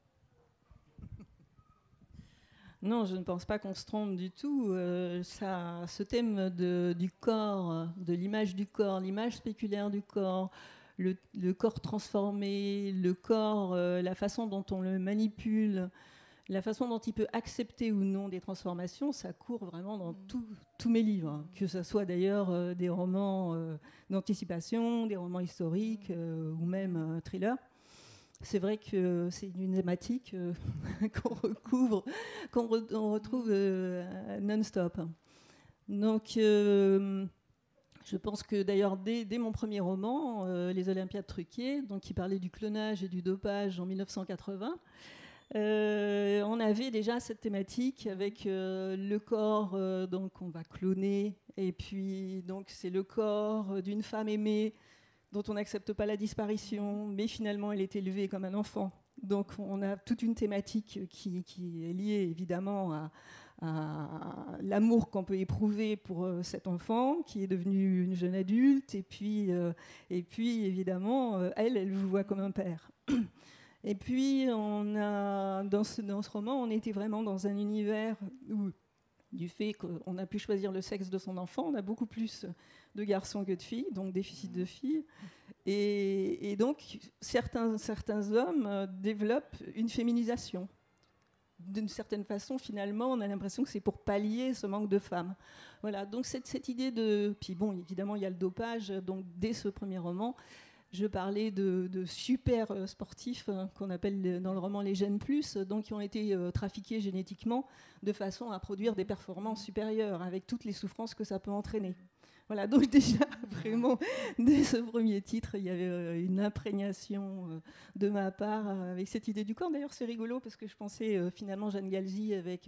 Non, je ne pense pas qu'on se trompe du tout. Ce thème du corps, de l'image du corps, l'image spéculaire du corps, le corps transformé, le corps, la façon dont on le manipule, la façon dont il peut accepter ou non des transformations, ça court vraiment dans tous mes livres, que ce soit d'ailleurs des romans d'anticipation, des romans historiques ou même thrillers. C'est vrai que c'est une thématique qu'on recouvre, qu'on retrouve non-stop. Donc, je pense que d'ailleurs, dès mon premier roman, Les Olympiades truquées, donc, qui parlait du clonage et du dopage en 1980, on avait déjà cette thématique avec le corps donc on va cloner, et puis donc c'est le corps d'une femme aimée dont on n'accepte pas la disparition, mais finalement elle est élevée comme un enfant. Donc on a toute une thématique qui est liée évidemment à l'amour qu'on peut éprouver pour cet enfant qui est devenu une jeune adulte, et puis évidemment elle vous voit comme un père. Et puis, dans ce roman, on était vraiment dans un univers où, du fait qu'on a pu choisir le sexe de son enfant, on a beaucoup plus de garçons que de filles, donc déficit de filles. Et donc, certains hommes développent une féminisation. D'une certaine façon, finalement, on a l'impression que c'est pour pallier ce manque de femmes. Voilà, donc cette idée de... Puis bon, évidemment, il y a le dopage, donc dès ce premier roman... Je parlais de super sportifs qu'on appelle dans le roman les gènes plus, donc qui ont été trafiqués génétiquement de façon à produire des performances supérieures avec toutes les souffrances que ça peut entraîner. Voilà, donc déjà, vraiment, dès ce premier titre, il y avait une imprégnation de ma part avec cette idée du corps. D'ailleurs, c'est rigolo parce que je pensais finalement Jeanne Galzi avec...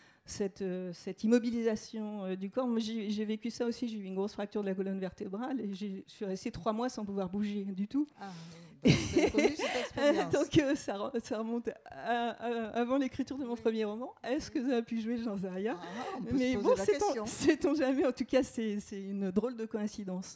Cette immobilisation du corps. Moi, j'ai vécu ça aussi, j'ai eu une grosse fracture de la colonne vertébrale et je suis restée 3 mois sans pouvoir bouger du tout. Ah, donc vous avez connu cette expérience. Donc ça remonte avant l'écriture de mon premier roman. Est-ce que ça a pu jouer? J'en sais rien. On peut mais se bon, poser la question. sait-on jamais. En tout cas, c'est une drôle de coïncidence.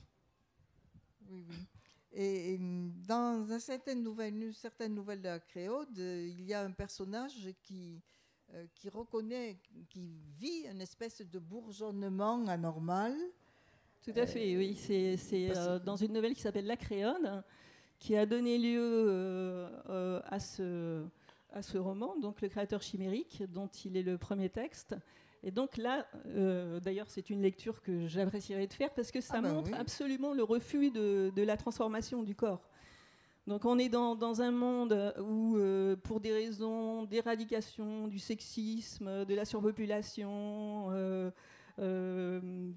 Oui. Et dans une certaine nouvelle de la Créaude, il y a un personnage qui reconnaît, qui vit une espèce de bourgeonnement anormal. Tout à fait, oui. C'est dans une nouvelle qui s'appelle La Créole, qui a donné lieu à ce roman, donc Le créateur chimérique, dont il est le premier texte. Et donc là, d'ailleurs, c'est une lecture que j'apprécierais de faire parce que ça montre absolument le refus de la transformation du corps. Donc on est dans un monde où, pour des raisons d'éradication, du sexisme, de la surpopulation, une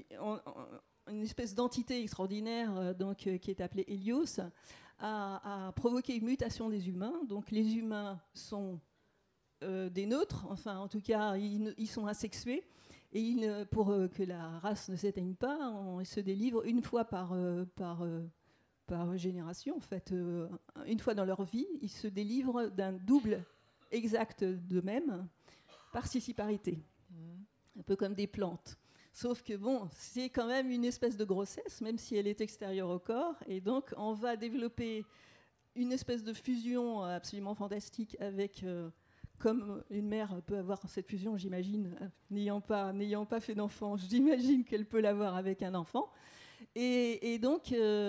espèce d'entité extraordinaire qui est appelée Hélios, a provoqué une mutation des humains. Donc les humains sont des neutres, enfin en tout cas ils sont asexués. Et pour que la race ne s'éteigne pas, ils se délivrent une fois par génération, en fait, une fois dans leur vie, ils se délivrent d'un double exact d'eux-mêmes, participarité. un peu comme des plantes. Sauf que bon, c'est quand même une espèce de grossesse, même si elle est extérieure au corps, et donc on va développer une espèce de fusion absolument fantastique avec, comme une mère peut avoir cette fusion, j'imagine, n'ayant pas fait d'enfant, j'imagine qu'elle peut l'avoir avec un enfant. Et donc,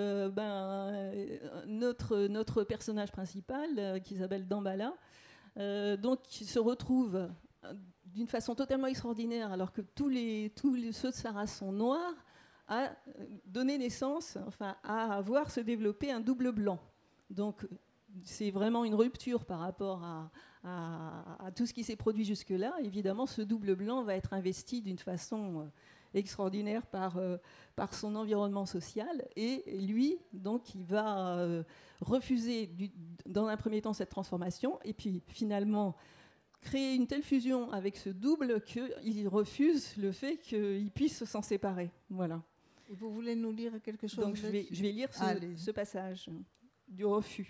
notre personnage principal, qui s'appelle Damballa, donc se retrouve d'une façon totalement extraordinaire, alors que tous ceux de sa race sont noirs, à donner naissance, enfin, à voir se développer un double blanc. Donc, c'est vraiment une rupture par rapport à tout ce qui s'est produit jusque-là. Évidemment, ce double blanc va être investi d'une façon extraordinaire par son environnement social. Et lui, donc, il va refuser, dans un premier temps, cette transformation, et puis finalement créer une telle fusion avec ce double qu'il refuse le fait qu'il puisse s'en séparer. Voilà. Et vous voulez nous lire quelque chose? Donc, je vais lire ce passage du refus.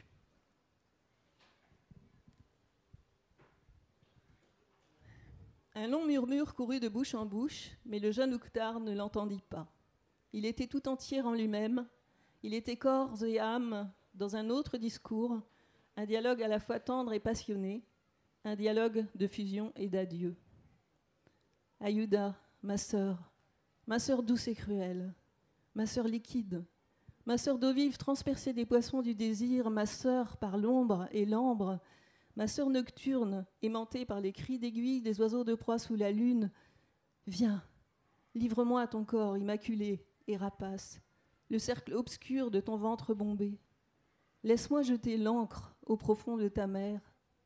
Un long murmure courut de bouche en bouche, mais le jeune Oukhtar ne l'entendit pas. Il était tout entier en lui-même, il était corps et âme dans un autre discours, un dialogue à la fois tendre et passionné, un dialogue de fusion et d'adieu. Ayuda, ma sœur douce et cruelle, ma sœur liquide, ma sœur d'eau vive transpercée des poissons du désir, ma sœur par l'ombre et l'ambre, ma sœur nocturne, aimantée par les cris d'aiguille des oiseaux de proie sous la lune, viens, livre-moi à ton corps immaculé et rapace, le cercle obscur de ton ventre bombé. Laisse-moi jeter l'encre au profond de ta mer.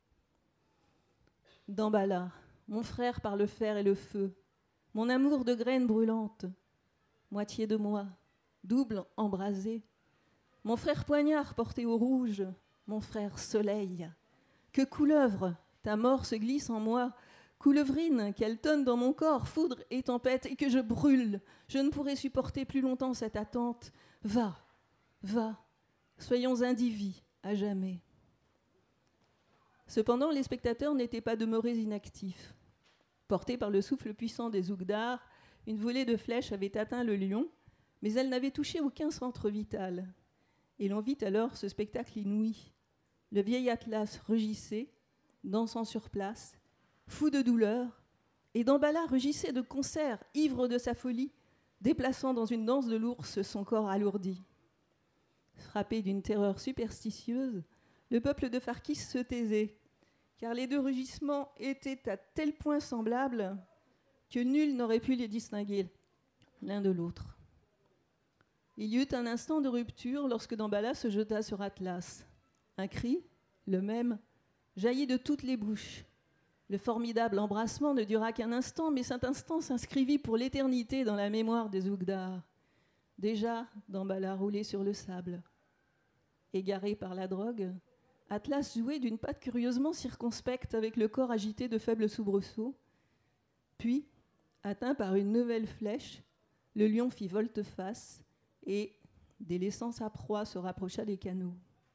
Damballa, mon frère par le fer et le feu, mon amour de graine brûlante, moitié de moi, double embrasé, mon frère poignard porté au rouge, mon frère soleil. Que couleuvre, ta mort se glisse en moi, coulevrine qu'elle tonne dans mon corps, foudre et tempête, et que je brûle. Je ne pourrai supporter plus longtemps cette attente. Va, soyons indivis à jamais. Cependant, les spectateurs n'étaient pas demeurés inactifs. Portés par le souffle puissant des Ougdars, une volée de flèches avait atteint le lion, mais elle n'avait touché aucun centre vital. Et l'on vit alors ce spectacle inouï. Le vieil Atlas rugissait, dansant sur place, fou de douleur, et Damballa rugissait de concert, ivre de sa folie, déplaçant dans une danse de l'ours son corps alourdi. Frappé d'une terreur superstitieuse, le peuple de Farkis se taisait, car les deux rugissements étaient à tel point semblables que nul n'aurait pu les distinguer l'un de l'autre. Il y eut un instant de rupture lorsque Damballa se jeta sur Atlas. Un cri, le même, jaillit de toutes les bouches. Le formidable embrassement ne dura qu'un instant, mais cet instant s'inscrivit pour l'éternité dans la mémoire des Ougdars. Déjà, Damballa roulait sur le sable. Égaré par la drogue, Atlas jouait d'une patte curieusement circonspecte avec le corps agité de faibles soubresauts. Puis, atteint par une nouvelle flèche, le lion fit volte-face et, délaissant sa proie, se rapprocha des canaux.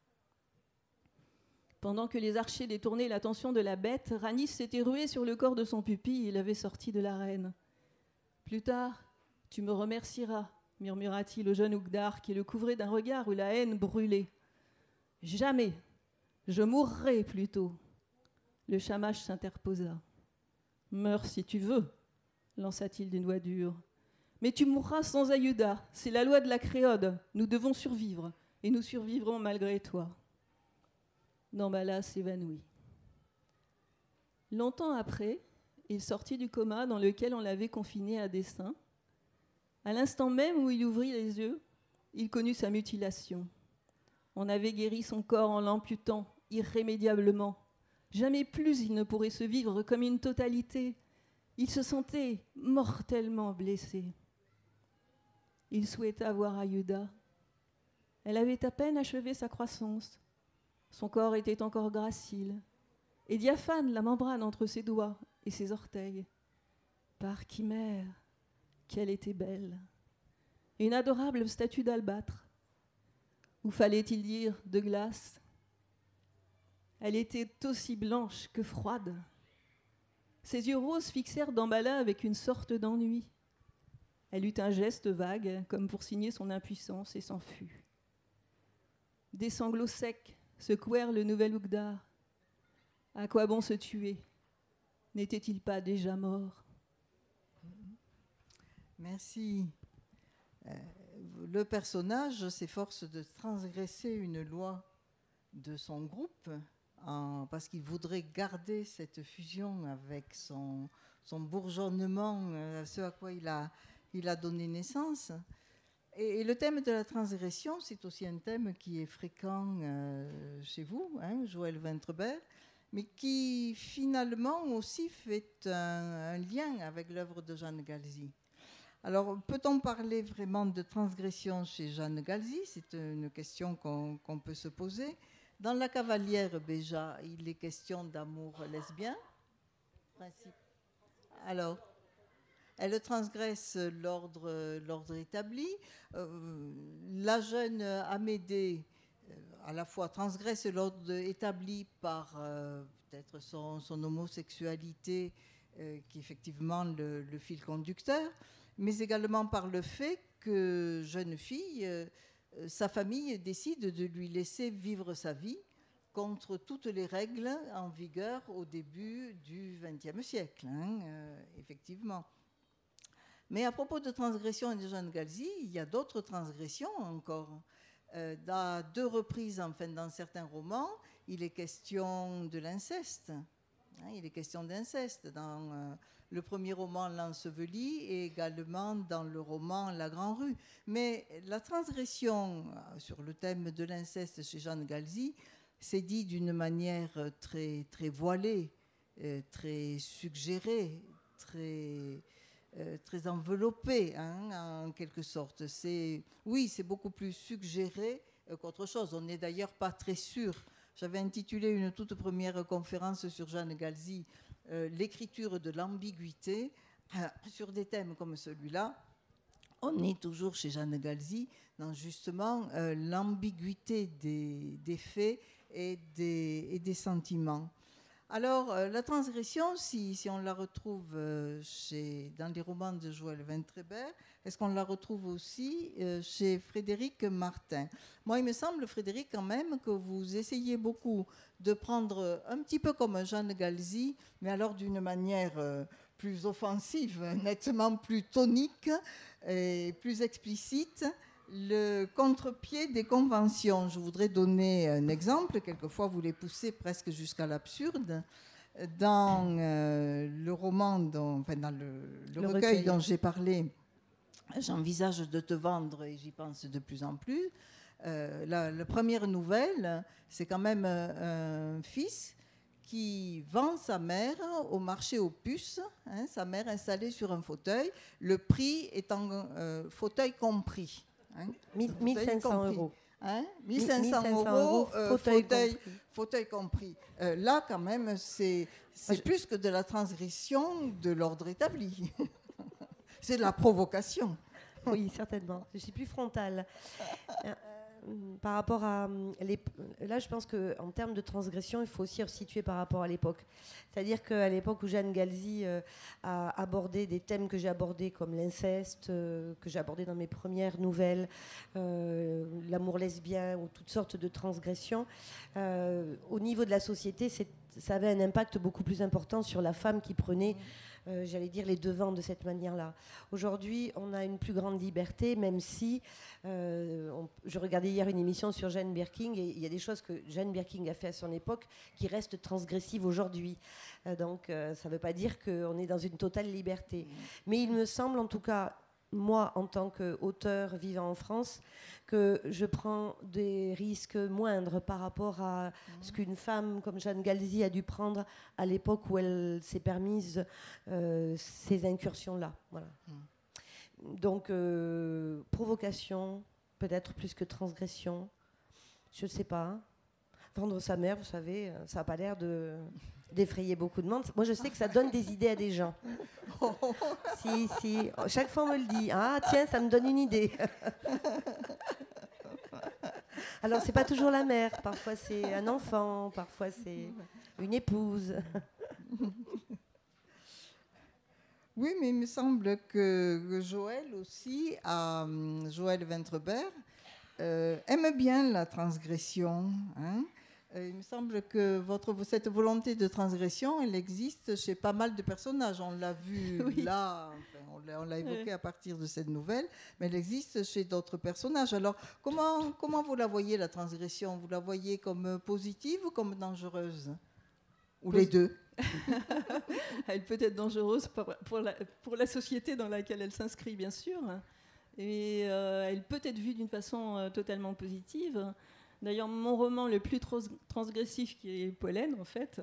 Pendant que les archers détournaient l'attention de la bête, Ranis s'était rué sur le corps de son pupille et l'avait sorti de l'arène. « Plus tard, tu me remercieras, » murmura-t-il au jeune Ougdar qui le couvrait d'un regard où la haine brûlait. « Jamais, je mourrai plutôt. » Le Shamash s'interposa. « Meurs si tu veux, » lança-t-il d'une voix dure. « Mais tu mourras sans Ayuda, c'est la loi de la Créode. Nous devons survivre, et nous survivrons malgré toi. » Damballa s'évanouit. Longtemps après, il sortit du coma dans lequel on l'avait confiné à dessein. À l'instant même où il ouvrit les yeux, il connut sa mutilation. On avait guéri son corps en l'amputant irrémédiablement. Jamais plus il ne pourrait se vivre comme une totalité. Il se sentait mortellement blessé. Il souhaita voir Ayuda. Elle avait à peine achevé sa croissance. Son corps était encore gracile, et diaphane la membrane entre ses doigts et ses orteils. Par chimère, qu'elle était belle! Une adorable statue d'albâtre. Ou fallait-il dire de glace? Elle était aussi blanche que froide. Ses yeux roses fixèrent Damballa avec une sorte d'ennui. Elle eut un geste vague, comme pour signer son impuissance, et s'en fut. Des sanglots secs secouèrent le nouvel Ougdar. À quoi bon se tuer? N'était-il pas déjà mort? Merci. Le personnage s'efforce de transgresser une loi de son groupe parce qu'il voudrait garder cette fusion avec son bourgeonnement, ce à quoi il a donné naissance. Et le thème de la transgression, c'est aussi un thème qui est fréquent chez vous, hein, Joël Ventreber, mais qui finalement aussi fait un lien avec l'œuvre de Jeanne Galzi. Alors, peut-on parler vraiment de transgression chez Jeanne Galzi? C'est une question qu'on peut se poser. Dans La Cavalière, déjà, il est question d'amour lesbien. Alors, elle transgresse l'ordre établi. La jeune Amédée, à la fois transgresse l'ordre établi par peut-être son homosexualité, qui est effectivement le fil conducteur, mais également par le fait que, jeune fille, sa famille décide de lui laisser vivre sa vie contre toutes les règles en vigueur au début du XXe siècle, hein, effectivement. Mais à propos de transgression de Jeanne Galzi, il y a d'autres transgressions encore. À 2 reprises, enfin, dans certains romans, il est question de l'inceste. Hein, il est question d'inceste dans le premier roman L'Enseveli et également dans le roman La Grand-Rue. Mais la transgression sur le thème de l'inceste chez Jeanne Galzi, c'est dit d'une manière très, très voilée, très suggérée, très enveloppée, hein, en quelque sorte. Oui, c'est beaucoup plus suggéré qu'autre chose. On n'est d'ailleurs pas très sûr. J'avais intitulé une toute première conférence sur Jeanne Galzi, l'écriture de l'ambiguïté. Sur des thèmes comme celui-là, on est toujours chez Jeanne Galzi dans justement l'ambiguïté des faits et des sentiments. Alors, la transgression, si on la retrouve dans les romans de Joël Ventreber, est-ce qu'on la retrouve aussi chez Frédéric Martin? Moi, il me semble, Frédéric, quand même, que vous essayez beaucoup de prendre un petit peu comme Jeanne Galzi, mais alors d'une manière plus offensive, nettement plus tonique et plus explicite, le contre-pied des conventions. Je voudrais donner un exemple. Quelquefois, vous les poussez presque jusqu'à l'absurde. Dans le roman, dans le recueil dont j'ai parlé, J'envisage de te vendre et j'y pense de plus en plus. La première nouvelle, c'est quand même un fils qui vend sa mère au marché aux puces, hein, sa mère installée sur un fauteuil, le prix étant fauteuil compris. Hein, 1500 euros. Hein, 1500 euros, fauteuil compris. Là, quand même, c'est plus que de la transgression de l'ordre établi. C'est de la provocation. Oui, certainement. Je suis plus frontale. Par rapport à... Là, je pense qu'en termes de transgression, il faut aussi resituer par rapport à l'époque. C'est-à-dire qu'à l'époque où Jeanne Galzi a abordé des thèmes que j'ai abordés, comme l'inceste, que j'ai abordé dans mes premières nouvelles, l'amour lesbien ou toutes sortes de transgressions, au niveau de la société, ça avait un impact beaucoup plus important sur la femme qui prenait... j'allais dire les devants de cette manière-là. Aujourd'hui, on a une plus grande liberté, même si je regardais hier une émission sur Jane Birkin et il y a des choses que Jane Birkin a fait à son époque qui restent transgressives aujourd'hui. Donc, ça ne veut pas dire qu'on est dans une totale liberté. Mais il me semble, en tout cas, moi, en tant qu'auteur vivant en France, que je prends des risques moindres par rapport à ce qu'une femme comme Jeanne Galzi a dû prendre à l'époque où elle s'est permise ces incursions-là. Voilà. Donc, provocation, peut-être plus que transgression, je ne sais pas. Vendre sa mère, vous savez, ça n'a pas l'air d'effrayer beaucoup de monde. Moi, je sais que ça donne des idées à des gens. Si. Chaque fois, on me le dit. Ah, tiens, ça me donne une idée. Alors, c'est pas toujours la mère. Parfois, c'est un enfant. Parfois, c'est une épouse. Oui, mais il me semble que Joël aussi, Joël Ventrebert, aime bien la transgression. Hein. Il me semble que cette volonté de transgression, elle existe chez pas mal de personnages. On l'a vu Oui. là, enfin, on l'a évoqué à partir de cette nouvelle, mais elle existe chez d'autres personnages. Alors, comment vous la voyez, la transgression? Vous la voyez comme positive ou comme dangereuse? Ou les deux? Elle peut être dangereuse pour la société dans laquelle elle s'inscrit, bien sûr. Et elle peut être vue d'une façon totalement positive. D'ailleurs, mon roman le plus transgressif, qui est Pollen, en fait,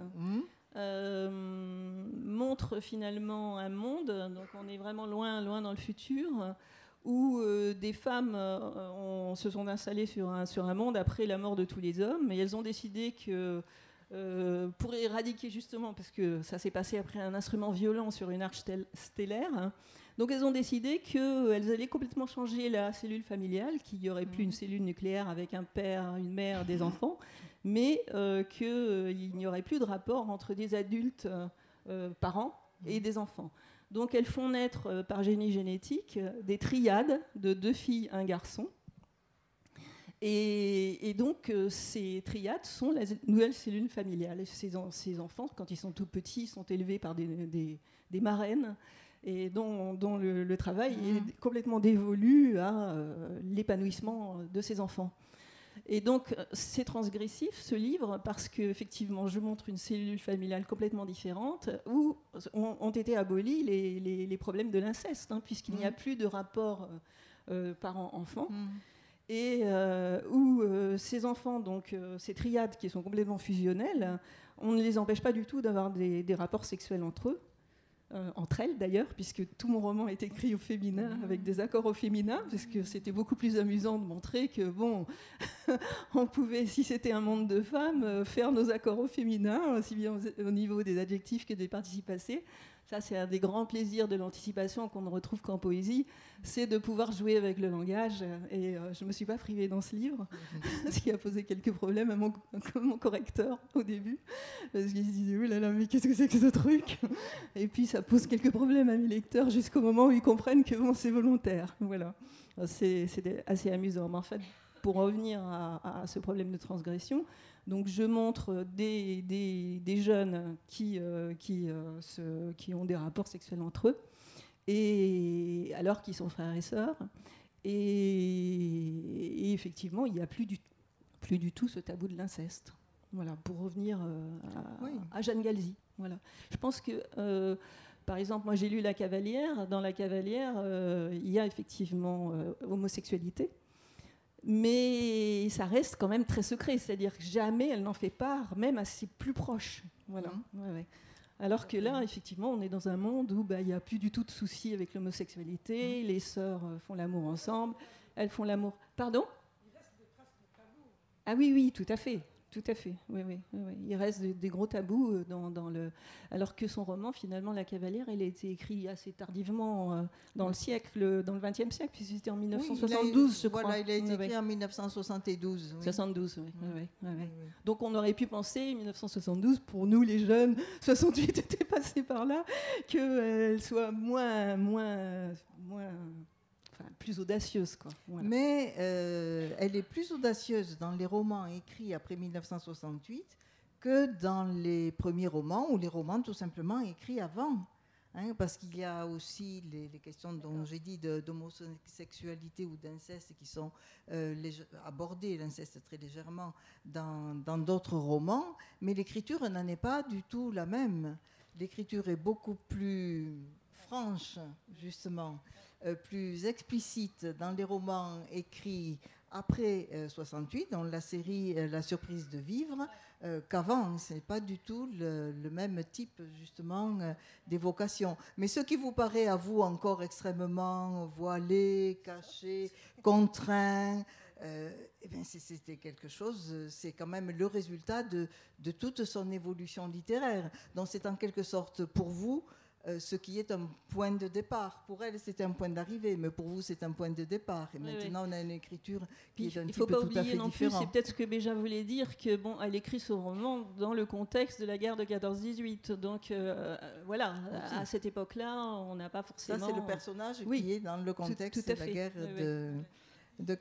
montre finalement un monde, donc on est vraiment loin dans le futur, où des femmes se sont installées sur un monde après la mort de tous les hommes, et elles ont décidé que pour éradiquer justement, parce que ça s'est passé après un instrument violent sur une arche stellaire, hein, donc elles ont décidé qu'elles allaient complètement changer la cellule familiale, qu'il n'y aurait plus une cellule nucléaire avec un père, une mère, des enfants, mais qu'il n'y aurait plus de rapport entre des adultes, parents, et des enfants. Donc elles font naître par génie génétique des triades de 2 filles, 1 garçon. Et donc, ces triades sont la nouvelle cellule familiale. Et ces enfants, quand ils sont tout petits, sont élevés par des marraines, et dont le travail est complètement dévolu à l'épanouissement de ces enfants. Et donc, c'est transgressif, ce livre, parce qu'effectivement, je montre une cellule familiale complètement différente, où ont été abolis les problèmes de l'inceste, hein, puisqu'il n'y a plus de rapport parent-enfant. Et où ces enfants, donc ces triades qui sont complètement fusionnelles, on ne les empêche pas du tout d'avoir des rapports sexuels entre eux, entre elles d'ailleurs, puisque tout mon roman est écrit au féminin, avec des accords au féminin, parce que c'était beaucoup plus amusant de montrer que, bon, on pouvait, si c'était un monde de femmes, faire nos accords au féminin, aussi bien au niveau des adjectifs que des participes passés. Ça, c'est un des grands plaisirs de l'anticipation qu'on ne retrouve qu'en poésie, c'est de pouvoir jouer avec le langage. Et je ne me suis pas privée dans ce livre, ce qui a posé quelques problèmes à mon correcteur au début, parce qu'il se disait « Oh là là, mais qu'est-ce que c'est que ce truc ?» Et puis ça pose quelques problèmes à mes lecteurs jusqu'au moment où ils comprennent que bon, c'est volontaire. Voilà. C'est assez amusant. Mais en fait, pour revenir à ce problème de transgression, donc je montre des jeunes qui ont des rapports sexuels entre eux, et alors qu'ils sont frères et sœurs. Et effectivement, il n'y a plus du tout ce tabou de l'inceste. Voilà, pour revenir à Jeanne Galzi. Voilà. Je pense que, par exemple, moi j'ai lu La Cavalière. Dans La Cavalière, il y a effectivement homosexualité. Mais ça reste quand même très secret, c'est-à-dire que jamais elle n'en fait part, même à ses plus proches. Voilà. Ouais. Alors que là, effectivement, on est dans un monde où il n'y a plus du tout de soucis avec l'homosexualité, les sœurs font l'amour ensemble, elles font l'amour... Pardon ? Il reste des traces de tabous. Ah oui, tout à fait. Tout à fait, oui. Il reste des gros tabous dans le... Alors que son roman, finalement, La Cavalière, il a été écrit assez tardivement dans le siècle, dans le XXe siècle, puisque c'était en 1972, je crois. Voilà, il a été écrit en 1972. Oui. 72, oui. Donc on aurait pu penser, 1972, pour nous les jeunes, 68 était passé par là, qu'elle soit plus audacieuse, quoi. Voilà. Mais elle est plus audacieuse dans les romans écrits après 1968 que dans les premiers romans ou les romans tout simplement écrits avant. Hein, parce qu'il y a aussi les questions dont j'ai dit d'homosexualité ou d'inceste qui sont abordées, l'inceste très légèrement, dans d'autres romans, mais l'écriture n'en est pas du tout la même. L'écriture est beaucoup plus franche, justement, plus explicite dans les romans écrits après 68, dans la série La surprise de vivre, qu'avant. Ce n'est pas du tout le même type, justement, d'évocation. Mais ce qui vous paraît à vous encore extrêmement voilé, caché, contraint, eh bien c'était quelque chose, c'est quand même le résultat de toute son évolution littéraire. Donc c'est en quelque sorte, pour vous, ce qui est un point de départ. Pour elle, c'est un point d'arrivée, mais pour vous, c'est un point de départ. Et maintenant, on a une écriture qui est d'un type tout à fait différent. Il ne faut pas oublier non plus, c'est peut-être ce que Béja voulait dire, que bon, elle écrit ce roman dans le contexte de la guerre de 14-18. Donc voilà, à cette époque-là, on n'a pas forcément... Ça, c'est le personnage qui est dans le contexte de la guerre de...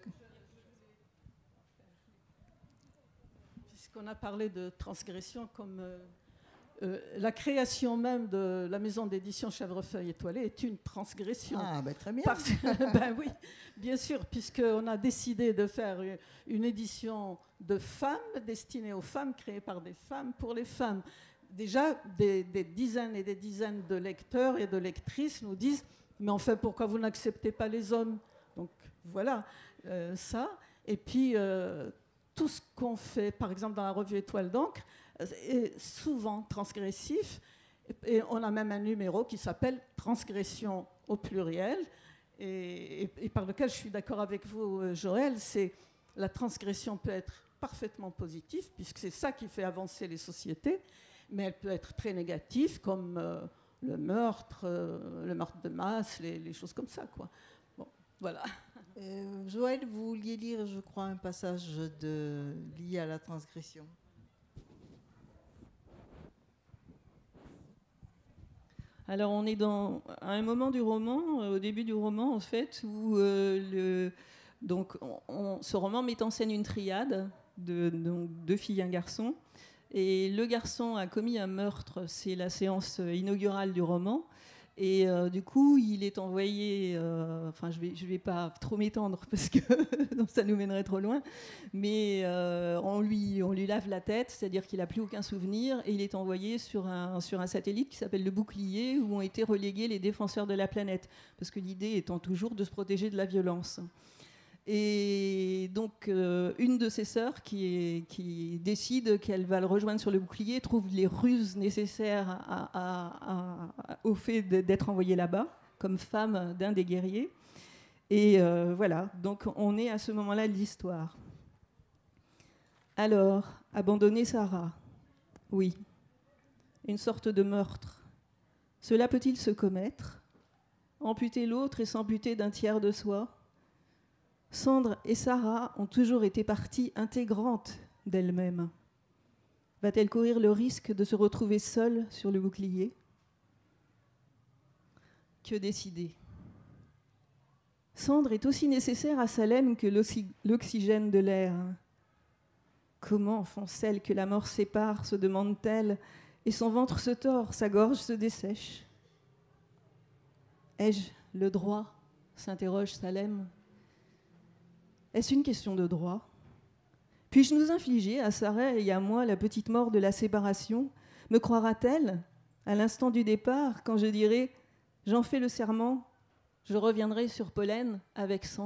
Puisqu'on a parlé de transgression comme... la création même de la maison d'édition Chèvrefeuille étoilée est une transgression. Ah, ben très bien. Ben oui, bien sûr, puisqu'on a décidé de faire une édition de femmes, destinée aux femmes, créée par des femmes, pour les femmes. Déjà, des dizaines et des dizaines de lecteurs et de lectrices nous disent « Mais enfin, pourquoi vous n'acceptez pas les hommes ?» Donc voilà, ça. Et puis, tout ce qu'on fait, par exemple, dans la revue Étoile d'encre, est souvent transgressif, et on a même un numéro qui s'appelle Transgression au pluriel, et par lequel je suis d'accord avec vous, Joël, c'est la transgression peut être parfaitement positive, puisque c'est ça qui fait avancer les sociétés, mais elle peut être très négative, comme le meurtre de masse, les choses comme ça, quoi. Bon, voilà. Joël, vous vouliez lire, je crois, un passage lié à la transgression. Alors, on est à un moment du roman, au début du roman, en fait, où ce roman met en scène une triade de 2 filles et un garçon. Et le garçon a commis un meurtre, c'est la séance inaugurale du roman. Et du coup, il est envoyé... je vais pas trop m'étendre parce que ça nous mènerait trop loin. Mais on lui lave la tête, c'est-à-dire qu'il n'a plus aucun souvenir. Et il est envoyé sur un satellite qui s'appelle le Bouclier, où ont été relégués les défenseurs de la planète. Parce que l'idée étant toujours de se protéger de la violence. Et donc, une de ses sœurs qui décide qu'elle va le rejoindre sur le Bouclier trouve les ruses nécessaires au fait d'être envoyée là-bas, comme femme d'un des guerriers. Et voilà, donc on est à ce moment-là de l'histoire. Alors, abandonner Sarah, oui, une sorte de meurtre. Cela peut-il se commettre? Amputer l'autre et s'amputer d'un tiers de soi? Sandre et Sarah ont toujours été parties intégrantes d'elles-mêmes. Va-t-elle courir le risque de se retrouver seule sur le Bouclier? Que décider? Sandre est aussi nécessaire à Salem que l'oxygène de l'air. Comment font celles que la mort sépare, se demande-t-elle, et son ventre se tord, sa gorge se dessèche? Ai-je le droit? S'interroge Salem. Est-ce une question de droit? Puis-je nous infliger, à Sarah et à moi, la petite mort de la séparation? Me croira-t-elle, à l'instant du départ, quand je dirai « J'en fais le serment, je reviendrai sur Pollen avec Sandre »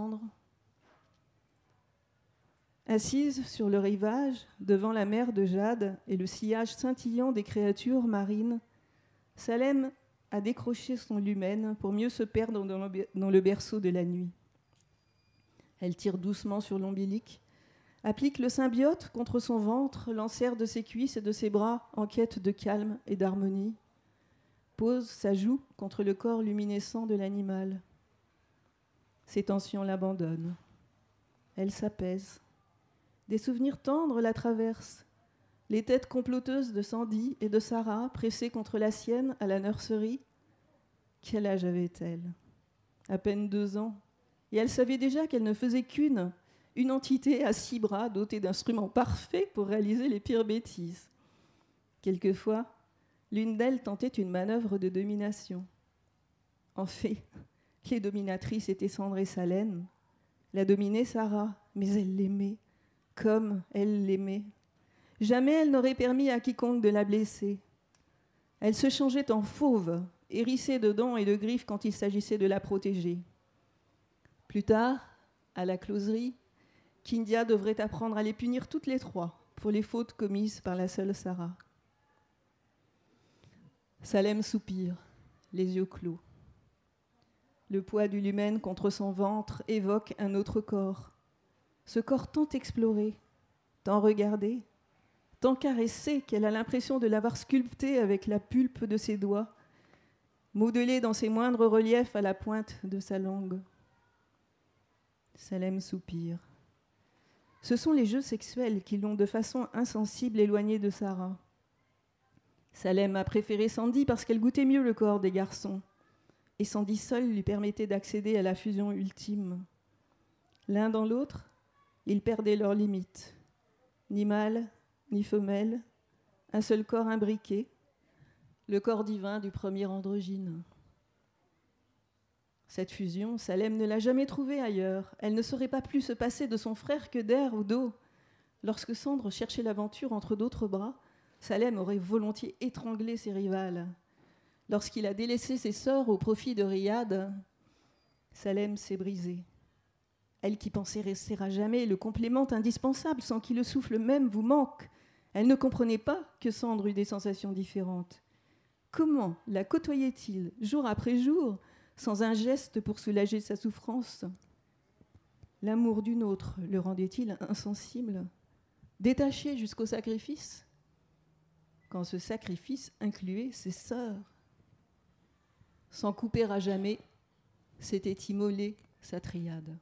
Assise sur le rivage, devant la mer de jade et le sillage scintillant des créatures marines, Salem a décroché son lumen pour mieux se perdre dans le berceau de la nuit. Elle tire doucement sur l'ombilic, applique le symbiote contre son ventre, l'enserre de ses cuisses et de ses bras en quête de calme et d'harmonie, pose sa joue contre le corps luminescent de l'animal. Ses tensions l'abandonnent. Elle s'apaise. Des souvenirs tendres la traversent. Les têtes comploteuses de Sandy et de Sarah pressées contre la sienne à la nurserie. Quel âge avait-elle? À peine 2 ans. Et elle savait déjà qu'elle ne faisait une entité à 6 bras dotée d'instruments parfaits pour réaliser les pires bêtises. Quelquefois, l'une d'elles tentait une manœuvre de domination. En fait, les dominatrices étaient Sandre et Salem. La dominait Sarah, mais elle l'aimait, comme elle l'aimait. Jamais elle n'aurait permis à quiconque de la blesser. Elle se changeait en fauve, hérissée de dents et de griffes quand il s'agissait de la protéger. Plus tard, à la closerie, Kindia devrait apprendre à les punir toutes les 3 pour les fautes commises par la seule Sarah. Salem soupire, les yeux clos. Le poids du lumen contre son ventre évoque un autre corps. Ce corps tant exploré, tant regardé, tant caressé qu'elle a l'impression de l'avoir sculpté avec la pulpe de ses doigts. modelé dans ses moindres reliefs à la pointe de sa langue. Salem soupire. Ce sont les jeux sexuels qui l'ont de façon insensible éloigné de Sarah. Salem a préféré Sandy parce qu'elle goûtait mieux le corps des garçons. Et Sandy seule lui permettait d'accéder à la fusion ultime. L'un dans l'autre, ils perdaient leurs limites. Ni mâle, ni femelle, un seul corps imbriqué, le corps divin du premier androgyne. Cette fusion, Salem ne l'a jamais trouvée ailleurs. Elle ne saurait pas plus se passer de son frère que d'air ou d'eau. Lorsque Sandre cherchait l'aventure entre d'autres bras, Salem aurait volontiers étranglé ses rivales. Lorsqu'il a délaissé ses sœurs au profit de Riyad, Salem s'est brisée. Elle qui pensait rester à jamais le complément indispensable sans qui le souffle même vous manque. Elle ne comprenait pas que Sandre eût des sensations différentes. Comment la côtoyait-il jour après jour sans un geste pour soulager sa souffrance? L'amour d'une autre le rendait-il insensible, détaché jusqu'au sacrifice, quand ce sacrifice incluait ses sœurs? Sans couper à jamais, s'était immolée sa triade.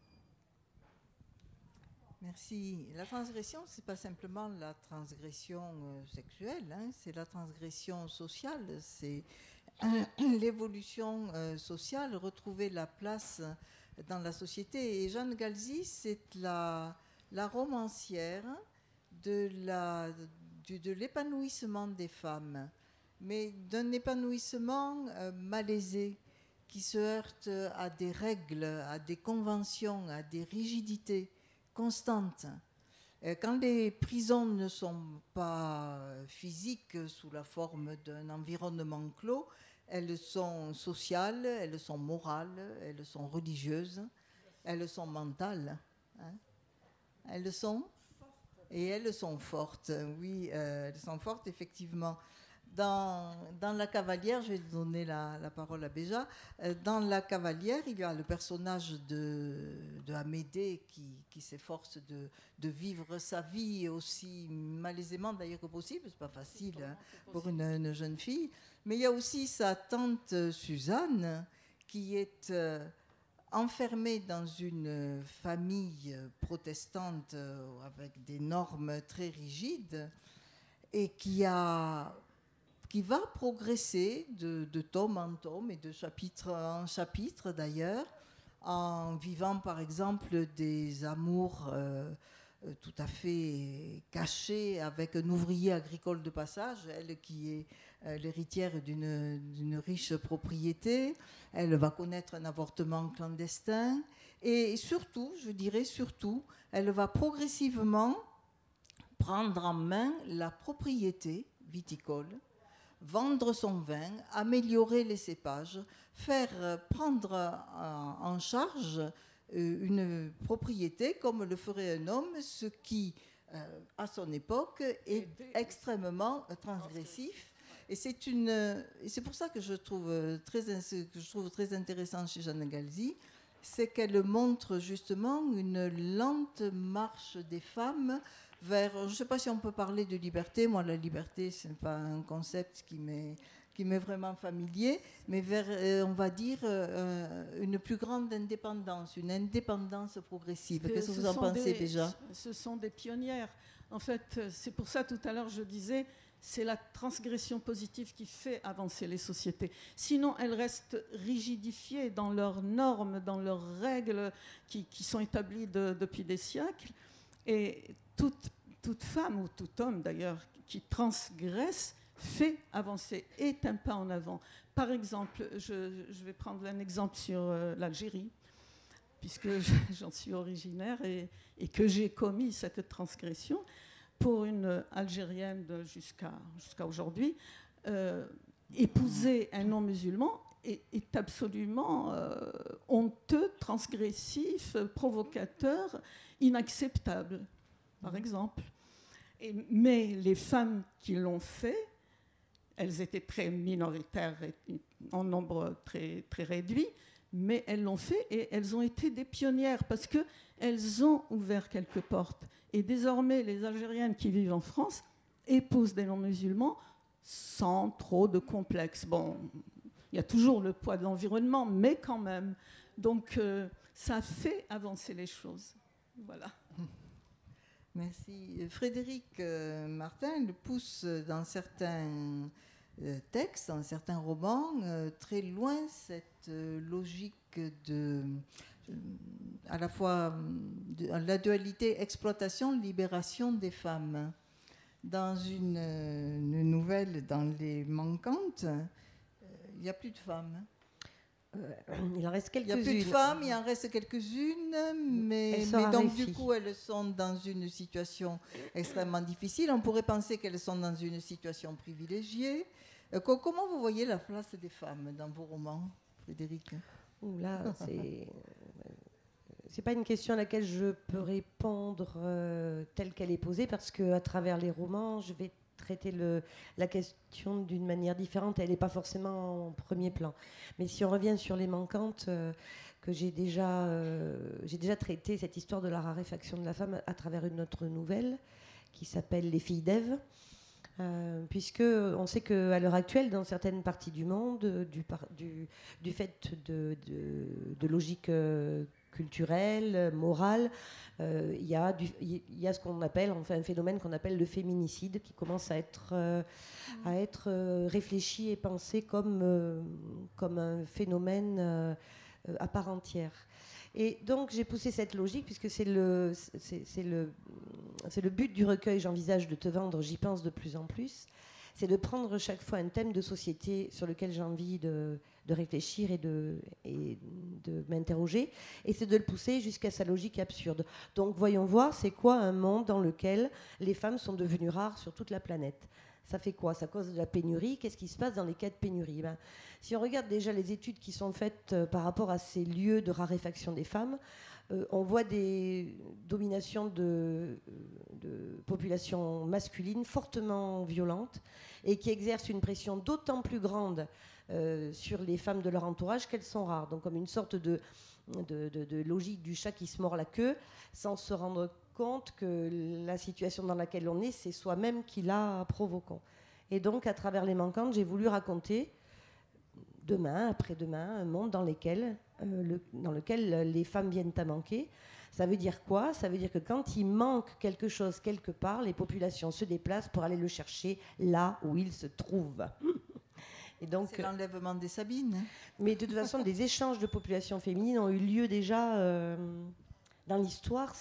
Merci. La transgression, ce n'est pas simplement la transgression sexuelle, hein, c'est la transgression sociale, c'est l'évolution sociale, retrouver la place dans la société. Et Jeanne Galzi, c'est la romancière de l'épanouissement des femmes, mais d'un épanouissement malaisé, qui se heurte à des règles, à des conventions, à des rigidités constantes. Quand les prisons ne sont pas physiques sous la forme d'un environnement clos, elles sont sociales, elles sont morales, elles sont religieuses, elles sont mentales. Hein. Elles sont et elles sont fortes. Oui, elles sont fortes, effectivement. Dans La Cavalière, je vais donner la parole à Béja. Dans La Cavalière, il y a le personnage de Amédée qui s'efforce de vivre sa vie aussi malaisément d'ailleurs que possible. C'est pas facile hein, pour une jeune fille. Mais il y a aussi sa tante Suzanne qui est enfermée dans une famille protestante avec des normes très rigides et qui va progresser de tome en tome et de chapitre en chapitre d'ailleurs, en vivant par exemple des amours tout à fait cachés avec un ouvrier agricole de passage, elle qui est l'héritière d'une riche propriété. Elle va connaître un avortement clandestin et surtout, je dirais surtout, elle va progressivement prendre en main la propriété viticole, vendre son vin, améliorer les cépages, faire prendre en charge une propriété comme le ferait un homme, ce qui, à son époque, est extrêmement transgressif. Et c'est pour ça que je trouve très intéressant chez Jeanne Galzi, c'est qu'elle montre justement une lente marche des femmes vers, je ne sais pas si on peut parler de liberté, moi la liberté ce n'est pas un concept qui m'est vraiment familier, mais vers, on va dire, une plus grande indépendance, une indépendance progressive. Qu'est-ce que vous en pensez déjà ? Ce sont des pionnières. En fait, c'est pour ça tout à l'heure je disais, c'est la transgression positive qui fait avancer les sociétés. Sinon, elles restent rigidifiées dans leurs normes, dans leurs règles qui sont établies depuis des siècles. Et toute femme ou tout homme d'ailleurs qui transgresse fait avancer, est un pas en avant. Par exemple, je vais prendre un exemple sur l'Algérie, puisque j'en suis originaire et que j'ai commis cette transgression. Pour une Algérienne jusqu'à aujourd'hui, épouser un non-musulman est absolument honteux, transgressif, provocateur, inacceptable, par exemple. Mais les femmes qui l'ont fait, elles étaient très minoritaires, en nombre très, très réduit, mais elles l'ont fait et elles ont été des pionnières parce qu'elles ont ouvert quelques portes. Et désormais, les Algériennes qui vivent en France épousent des non-musulmans sans trop de complexe. Bon, il y a toujours le poids de l'environnement, mais quand même. Donc, ça fait avancer les choses. Voilà. Merci. Frédéric Martin le pousse dans certains textes, dans certains romans, très loin cette logique à la fois la dualité exploitation-libération des femmes. Dans une nouvelle, dans Les Manquantes, il n'y a plus de femmes. Il en reste Il n'y a quelques-unes. plus de femmes, il en reste quelques-unes, mais donc du coup elles sont dans une situation extrêmement difficile. On pourrait penser qu'elles sont dans une situation privilégiée. Comment vous voyez la place des femmes dans vos romans, Frédéric ? Là, c'est pas une question à laquelle je peux répondre telle qu'elle est posée, parce qu'à travers les romans, je vais traiter la question d'une manière différente. Elle n'est pas forcément en premier plan. Mais si on revient sur Les Manquantes, que j'ai déjà traité cette histoire de la raréfaction de la femme à travers une autre nouvelle qui s'appelle Les Filles d'Ève, puisque on sait qu'à l'heure actuelle, dans certaines parties du monde, du fait de logique culturelle, morale, il y a ce qu'on appelle, enfin un phénomène qu'on appelle le féminicide, qui commence à être réfléchi et pensé comme un phénomène à part entière. Et donc j'ai poussé cette logique, puisque c'est le but du recueil J'envisage de te vendre, j'y pense de plus en plus, c'est de prendre chaque fois un thème de société sur lequel j'ai envie de réfléchir et de m'interroger, et c'est de le pousser jusqu'à sa logique absurde. Donc voyons voir, c'est quoi un monde dans lequel les femmes sont devenues rares sur toute la planète ? Ça fait quoi ? Ça cause de la pénurie. Qu'est-ce qui se passe dans les cas de pénurie ? Si on regarde déjà les études qui sont faites par rapport à ces lieux de raréfaction des femmes, on voit des dominations de populations masculines fortement violentes et qui exercent une pression d'autant plus grande sur les femmes de leur entourage qu'elles sont rares. Donc comme une sorte de logique du chat qui se mord la queue sans se rendre compte que la situation dans laquelle on est, c'est soi-même qui la provoquons. Et donc, à travers Les Manquantes, j'ai voulu raconter, demain, après-demain, un monde dans lequel les femmes viennent à manquer. Ça veut dire quoi ? Ça veut dire que quand il manque quelque chose quelque part, les populations se déplacent pour aller le chercher là où il se trouve. Et donc, c'est l'enlèvement des Sabines. Mais de toute façon, des échanges de populations féminines ont eu lieu déjà... dans l'histoire,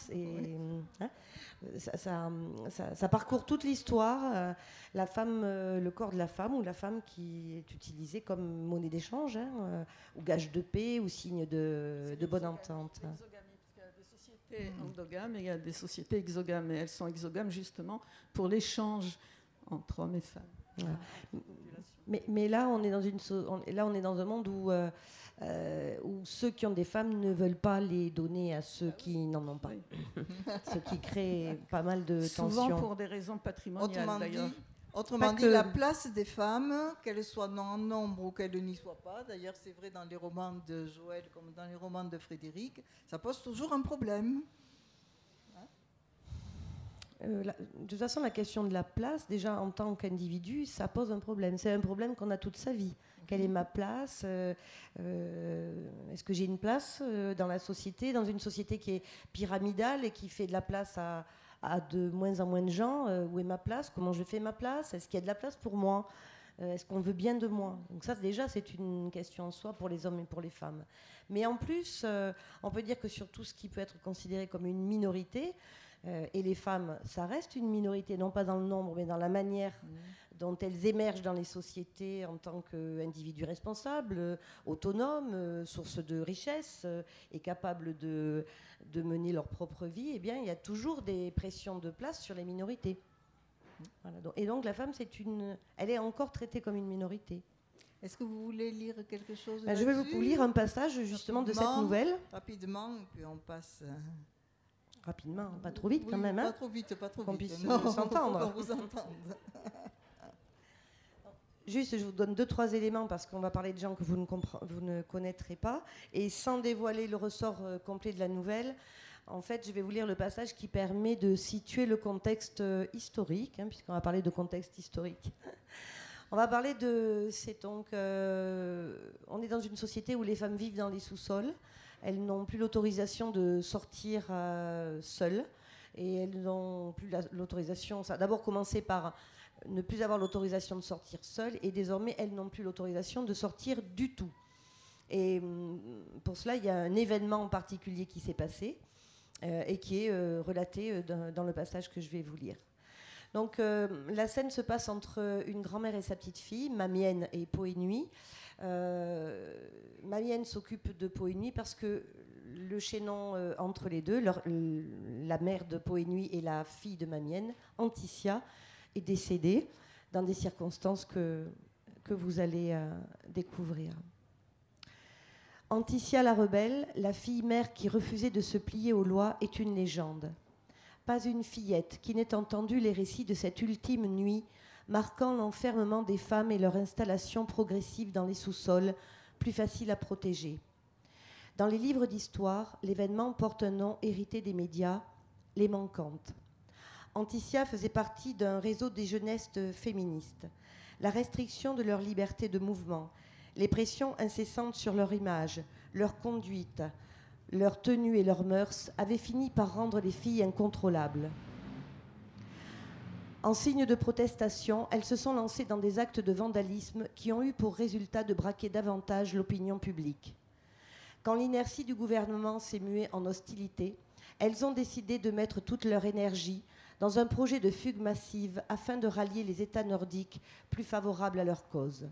ça parcourt toute l'histoire. La femme, le corps de la femme, ou la femme qui est utilisée comme monnaie d'échange, ou gage de paix, ou signe de bonne entente. Il y a des sociétés endogames et il y a des sociétés exogames. Et elles sont exogames justement pour l'échange entre hommes et femmes. Voilà. Mais là, on est dans un monde où ceux qui ont des femmes ne veulent pas les donner à ceux qui n'en ont pas. Oui. Ce qui crée pas mal de tensions. Souvent pour des raisons patrimoniales, d'ailleurs. Autrement dit, la place des femmes, qu'elles soient en nombre ou qu'elles n'y soient pas, d'ailleurs c'est vrai dans les romans de Joël comme dans les romans de Frédéric, ça pose toujours un problème. De toute façon, la question de la place, déjà en tant qu'individu, ça pose un problème. C'est un problème qu'on a toute sa vie. Quelle est ma place ? Est-ce que j'ai une place dans la société, dans une société qui est pyramidale et qui fait de la place à de moins en moins de gens ? Où est ma place ? Comment je fais ma place ? Est-ce qu'il y a de la place pour moi ? Est-ce qu'on veut bien de moi ? Donc ça, déjà, c'est une question en soi pour les hommes et pour les femmes. Mais en plus, on peut dire que sur tout ce qui peut être considéré comme une minorité, et les femmes, ça reste une minorité, non pas dans le nombre, mais dans la manière dont elles émergent dans les sociétés en tant qu'individus responsables, autonomes, sources de richesse et capables de mener leur propre vie. Eh bien, il y a toujours des pressions de place sur les minorités. Voilà. Et donc, la femme, elle est encore traitée comme une minorité. Est-ce que vous voulez lire quelque chose Je vais vous lire un passage justement de cette nouvelle. Rapidement, et puis on passe... Rapidement, pas trop vite quand même. Pas trop vite. Qu'on puisse s'entendre. Qu'on vous entende. Juste, je vous donne 2-3 éléments parce qu'on va parler de gens que vous ne connaîtrez pas. Et sans dévoiler le ressort complet de la nouvelle, en fait, je vais vous lire le passage qui permet de situer le contexte historique, puisqu'on va parler de contexte historique. On va parler de... on est dans une société où les femmes vivent dans les sous-sols. Elles n'ont plus l'autorisation de sortir seules. Et elles n'ont plus l'autorisation... Ça a d'abord commencé par ne plus avoir l'autorisation de sortir seules. Et désormais, elles n'ont plus l'autorisation de sortir du tout. Et pour cela, il y a un événement en particulier qui s'est passé et qui est relaté dans le passage que je vais vous lire. Donc la scène se passe entre une grand-mère et sa petite-fille, Mamienne et Po et Nuit. Mamienne s'occupe de Po et Nuit parce que le chaînon entre les deux, la mère de Po et Nuit et la fille de Mamienne, Anticia, est décédée dans des circonstances que vous allez découvrir. Anticia la rebelle, la fille mère qui refusait de se plier aux lois, est une légende. Pas une fillette qui n'ait entendu les récits de cette ultime nuit, marquant l'enfermement des femmes et leur installation progressive dans les sous-sols, plus facile à protéger. Dans les livres d'histoire, l'événement porte un nom hérité des médias, les manquantes. Anticia faisait partie d'un réseau des jeunesses féministes. La restriction de leur liberté de mouvement, les pressions incessantes sur leur image, leur conduite, leur tenue et leurs mœurs avaient fini par rendre les filles incontrôlables. En signe de protestation, elles se sont lancées dans des actes de vandalisme qui ont eu pour résultat de braquer davantage l'opinion publique. Quand l'inertie du gouvernement s'est muée en hostilité, elles ont décidé de mettre toute leur énergie dans un projet de fugue massive afin de rallier les États nordiques plus favorables à leur cause.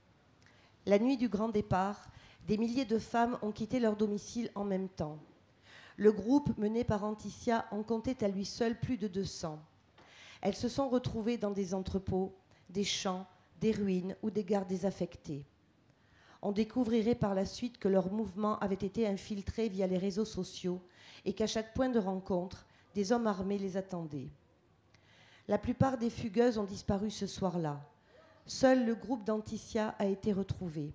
La nuit du grand départ, des milliers de femmes ont quitté leur domicile en même temps. Le groupe mené par Anticia en comptait à lui seul plus de 200. Elles se sont retrouvées dans des entrepôts, des champs, des ruines ou des gares désaffectées. On découvrirait par la suite que leur mouvement avait été infiltré via les réseaux sociaux et qu'à chaque point de rencontre, des hommes armés les attendaient. La plupart des fugueuses ont disparu ce soir-là. Seul le groupe d'Anticia a été retrouvé.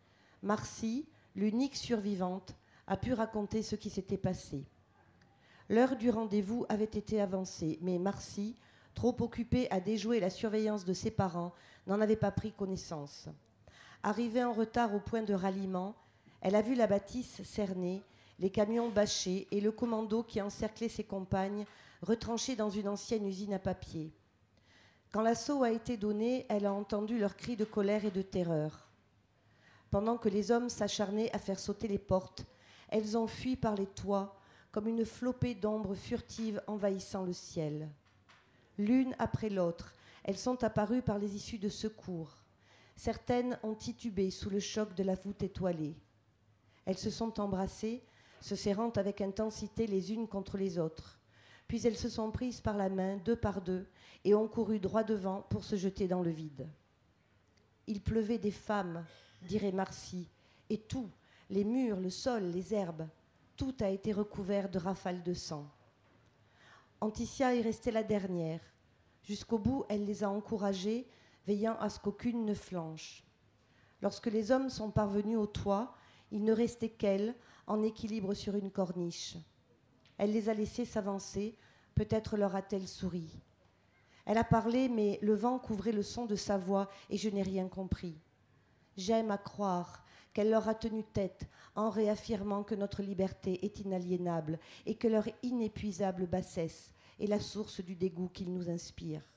Marcy, l'unique survivante, a pu raconter ce qui s'était passé. L'heure du rendez-vous avait été avancée, mais Marcy, trop occupée à déjouer la surveillance de ses parents, n'en avait pas pris connaissance. Arrivée en retard au point de ralliement, elle a vu la bâtisse cernée, les camions bâchés et le commando qui encerclait ses compagnes, retranchées dans une ancienne usine à papier. Quand l'assaut a été donné, elle a entendu leurs cris de colère et de terreur. Pendant que les hommes s'acharnaient à faire sauter les portes, elles ont fui par les toits, comme une flopée d'ombres furtives envahissant le ciel. L'une après l'autre, elles sont apparues par les issues de secours. Certaines ont titubé sous le choc de la voûte étoilée. Elles se sont embrassées, se serrant avec intensité les unes contre les autres. Puis elles se sont prises par la main, deux par deux, et ont couru droit devant pour se jeter dans le vide. Il pleuvait des femmes, dirait Marcy, et tout, les murs, le sol, les herbes, tout a été recouvert de rafales de sang. Anticia est restée la dernière. Jusqu'au bout, elle les a encouragées, veillant à ce qu'aucune ne flanche. Lorsque les hommes sont parvenus au toit, il ne restait qu'elle, en équilibre sur une corniche. Elle les a laissés s'avancer, peut-être leur a-t-elle souri. Elle a parlé, mais le vent couvrait le son de sa voix et je n'ai rien compris. J'aime à croire qu'elle leur a tenu tête en réaffirmant que notre liberté est inaliénable et que leur inépuisable bassesse est la source du dégoût qu'ils nous inspirent.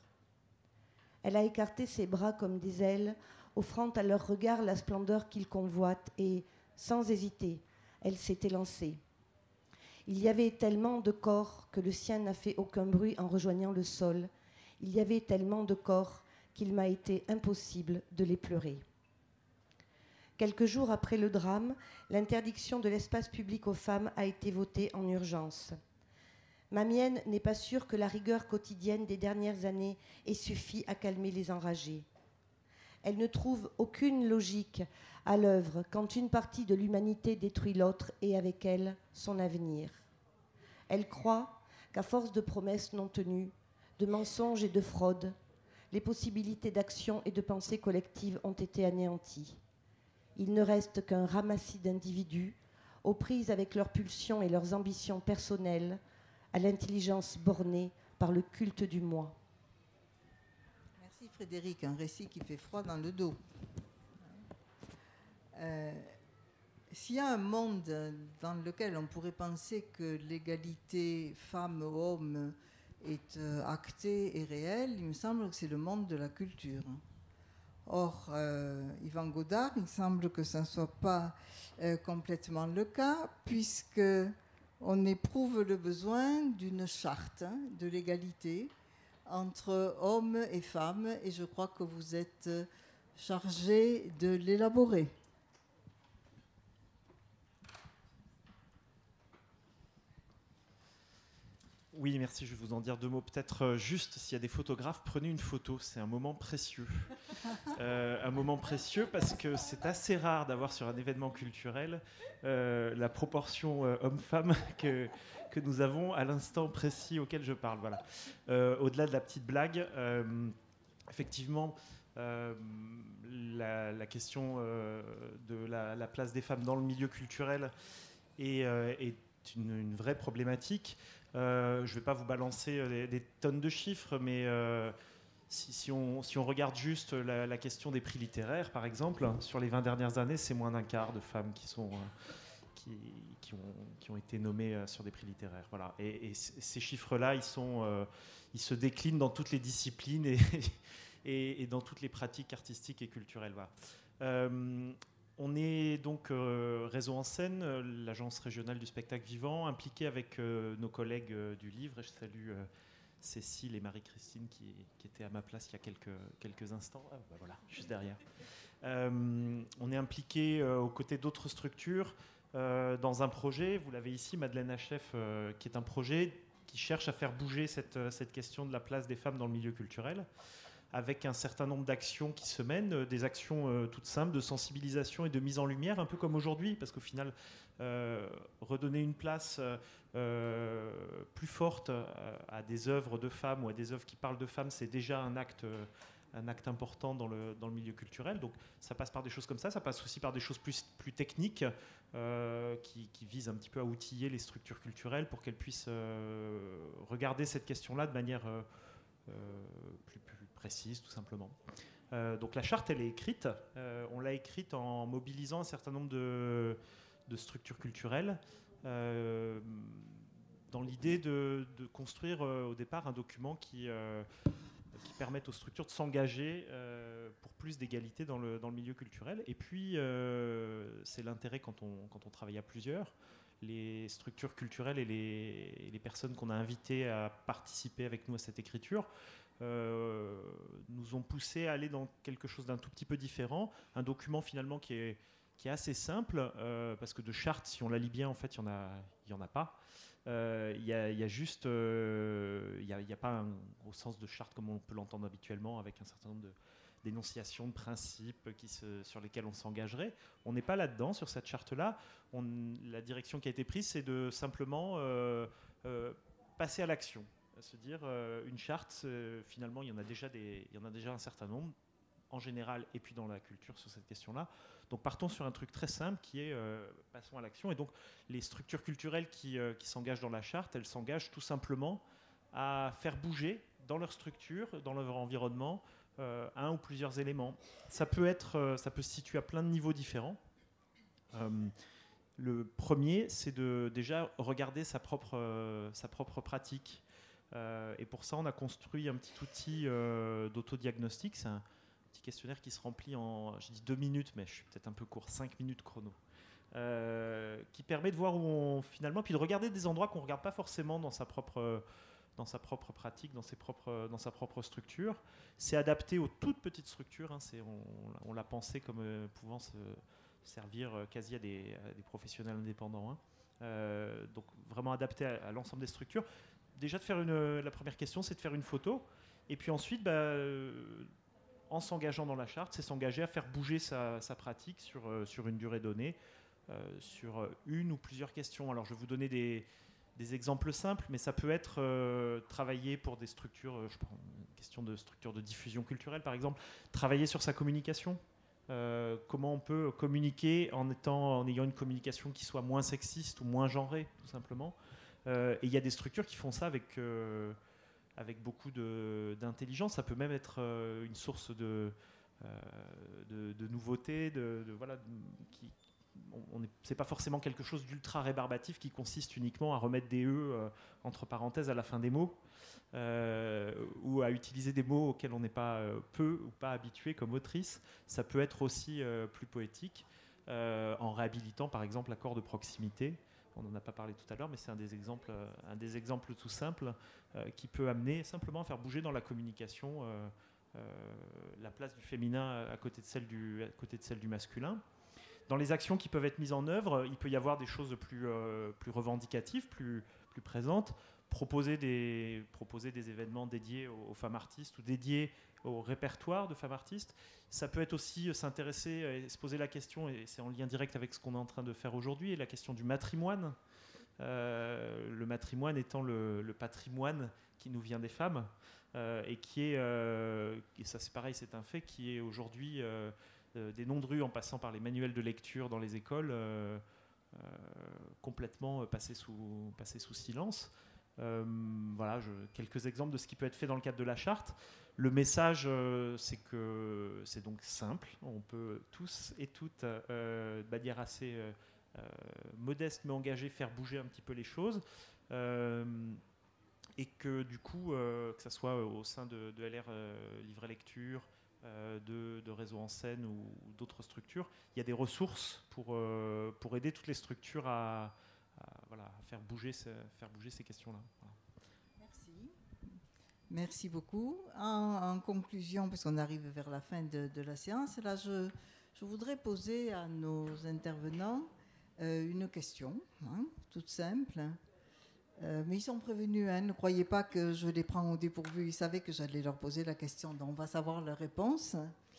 Elle a écarté ses bras comme des ailes, offrant à leur regard la splendeur qu'ils convoitent et, sans hésiter, elle s'est élancée. Il y avait tellement de corps que le sien n'a fait aucun bruit en rejoignant le sol. Il y avait tellement de corps qu'il m'a été impossible de les pleurer. Quelques jours après le drame, l'interdiction de l'espace public aux femmes a été votée en urgence. Mamienne n'est pas sûre que la rigueur quotidienne des dernières années ait suffi à calmer les enragés. Elle ne trouve aucune logique à l'œuvre quand une partie de l'humanité détruit l'autre et avec elle son avenir. Elle croit qu'à force de promesses non tenues, de mensonges et de fraudes, les possibilités d'action et de pensée collective ont été anéanties. Il ne reste qu'un ramassis d'individus aux prises avec leurs pulsions et leurs ambitions personnelles, à l'intelligence bornée par le culte du moi. Merci. Merci Frédéric, un récit qui fait froid dans le dos. S'il y a un monde dans lequel on pourrait penser que l'égalité femmes-hommes est actée et réelle, il me semble que c'est le monde de la culture. Or, Yvan Godard, il semble que ça ne soit pas complètement le cas, puisque on éprouve le besoin d'une charte de l'égalité entre hommes et femmes, et je crois que vous êtes chargé de l'élaborer. Oui, merci, je vais vous en dire deux mots. Peut-être juste, s'il y a des photographes, prenez une photo, c'est un moment précieux. Un moment précieux parce que c'est assez rare d'avoir sur un événement culturel la proportion homme-femme que nous avons à l'instant précis auquel je parle. Voilà. Au-delà de la petite blague, effectivement, la question de la place des femmes dans le milieu culturel est une vraie problématique. Je ne vais pas vous balancer des tonnes de chiffres, mais si on regarde juste la question des prix littéraires, par exemple, sur les 20 dernières années, c'est moins d'un quart de femmes qui ont été nommées sur des prix littéraires. Voilà. Et ces chiffres-là, ils se déclinent dans toutes les disciplines et dans toutes les pratiques artistiques et culturelles. Voilà. On est donc Réseau en scène, l'agence régionale du spectacle vivant, impliquée avec nos collègues du livre. Et je salue Cécile et Marie-Christine qui étaient à ma place il y a quelques instants. Ah, bah voilà, juste derrière. On est impliqué aux côtés d'autres structures dans un projet, vous l'avez ici, Madeleine HF, qui est un projet qui cherche à faire bouger cette question de la place des femmes dans le milieu culturel, avec un certain nombre d'actions qui se mènent, des actions toutes simples de sensibilisation et de mise en lumière, un peu comme aujourd'hui, parce qu'au final, redonner une place plus forte à des œuvres de femmes ou à des œuvres qui parlent de femmes, c'est déjà un acte important dans le milieu culturel. Donc ça passe par des choses comme ça passe aussi par des choses plus techniques qui visent un petit peu à outiller les structures culturelles pour qu'elles puissent regarder cette question-là de manière plus précise, tout simplement. Donc la charte, elle est écrite. On l'a écrite en mobilisant un certain nombre de structures culturelles dans l'idée de construire au départ un document qui permette aux structures de s'engager pour plus d'égalité dans le milieu culturel. Et puis, c'est l'intérêt quand on travaille à plusieurs. Les structures culturelles et les personnes qu'on a invitées à participer avec nous à cette écriture nous ont poussé à aller dans quelque chose d'un tout petit peu différent, un document finalement qui est assez simple, parce que de charte, si on la lit bien, en fait, il n'y en a pas. Il y a juste, il n'y a pas au sens de charte comme on peut l'entendre habituellement, avec un certain nombre d'énonciations, de principes sur lesquels on s'engagerait. On n'est pas là-dedans, sur cette charte-là. La direction qui a été prise, c'est de simplement passer à l'action. À se dire, une charte, finalement, il y en a déjà un certain nombre, en général, et puis dans la culture, sur cette question-là. Donc partons sur un truc très simple qui est passons à l'action. Et donc les structures culturelles qui s'engagent dans la charte, elles s'engagent tout simplement à faire bouger dans leur structure, dans leur environnement, un ou plusieurs éléments. Ça peut se situer à plein de niveaux différents. Le premier, c'est de déjà regarder sa propre pratique. Et pour ça, on a construit un petit outil d'autodiagnostic. C'est un petit questionnaire qui se remplit en, je dis 2 minutes, mais je suis peut-être un peu court, 5 minutes chrono, qui permet de voir où on, finalement, puis de regarder des endroits qu'on ne regarde pas forcément dans sa propre pratique, dans sa propre structure. C'est adapté aux toutes petites structures, hein, on l'a pensé comme pouvant se servir quasi à des professionnels indépendants. Hein. Donc vraiment adapté à l'ensemble des structures. Déjà, la première question, c'est de faire une photo. Et puis ensuite, en s'engageant dans la charte, c'est s'engager à faire bouger sa pratique sur une durée donnée, sur une ou plusieurs questions. Alors, je vais vous donner des exemples simples, mais ça peut être travailler pour des structures, je prends une question de structure de diffusion culturelle, par exemple, travailler sur sa communication. Comment on peut communiquer en ayant une communication qui soit moins sexiste ou moins genrée, tout simplement. Et il y a des structures qui font ça avec avec beaucoup d'intelligence. Ça peut même être une source de nouveautés, c'est pas forcément quelque chose d'ultra rébarbatif qui consiste uniquement à remettre des E entre parenthèses à la fin des mots, ou à utiliser des mots auxquels on n'est pas peu ou pas habitué comme autrice. Ça peut être aussi plus poétique, en réhabilitant par exemple l'accord de proximité. On n'en a pas parlé tout à l'heure, mais c'est un des exemples tout simples qui peut amener simplement à faire bouger dans la communication la place du féminin à côté de celle du masculin. Dans les actions qui peuvent être mises en œuvre, il peut y avoir des choses plus revendicatives, plus présentes. Proposer des événements dédiés aux femmes artistes ou dédiés au répertoire de femmes artistes. Ça peut être aussi s'intéresser et se poser la question, et c'est en lien direct avec ce qu'on est en train de faire aujourd'hui, la question du matrimoine. Le matrimoine étant le patrimoine qui nous vient des femmes, et qui est, et ça c'est pareil, c'est un fait, qui est aujourd'hui des noms de rue en passant par les manuels de lecture dans les écoles, complètement passés sous silence. Voilà, quelques exemples de ce qui peut être fait dans le cadre de la charte. Le message, c'est que c'est donc simple. On peut tous et toutes, de manière assez modeste mais engagée, faire bouger un petit peu les choses. Et que du coup, que ça soit au sein de LR Livret Lecture, de Réseau en Scène ou d'autres structures, il y a des ressources pour aider toutes les structures à faire bouger ces questions-là. Voilà. Merci. Merci beaucoup. En conclusion, parce qu'on arrive vers la fin de la séance, là, je voudrais poser à nos intervenants une question, toute simple. Mais ils sont prévenus, ne croyez pas que je les prends au dépourvu. Ils savaient que j'allais leur poser la question, donc on va savoir leur réponse.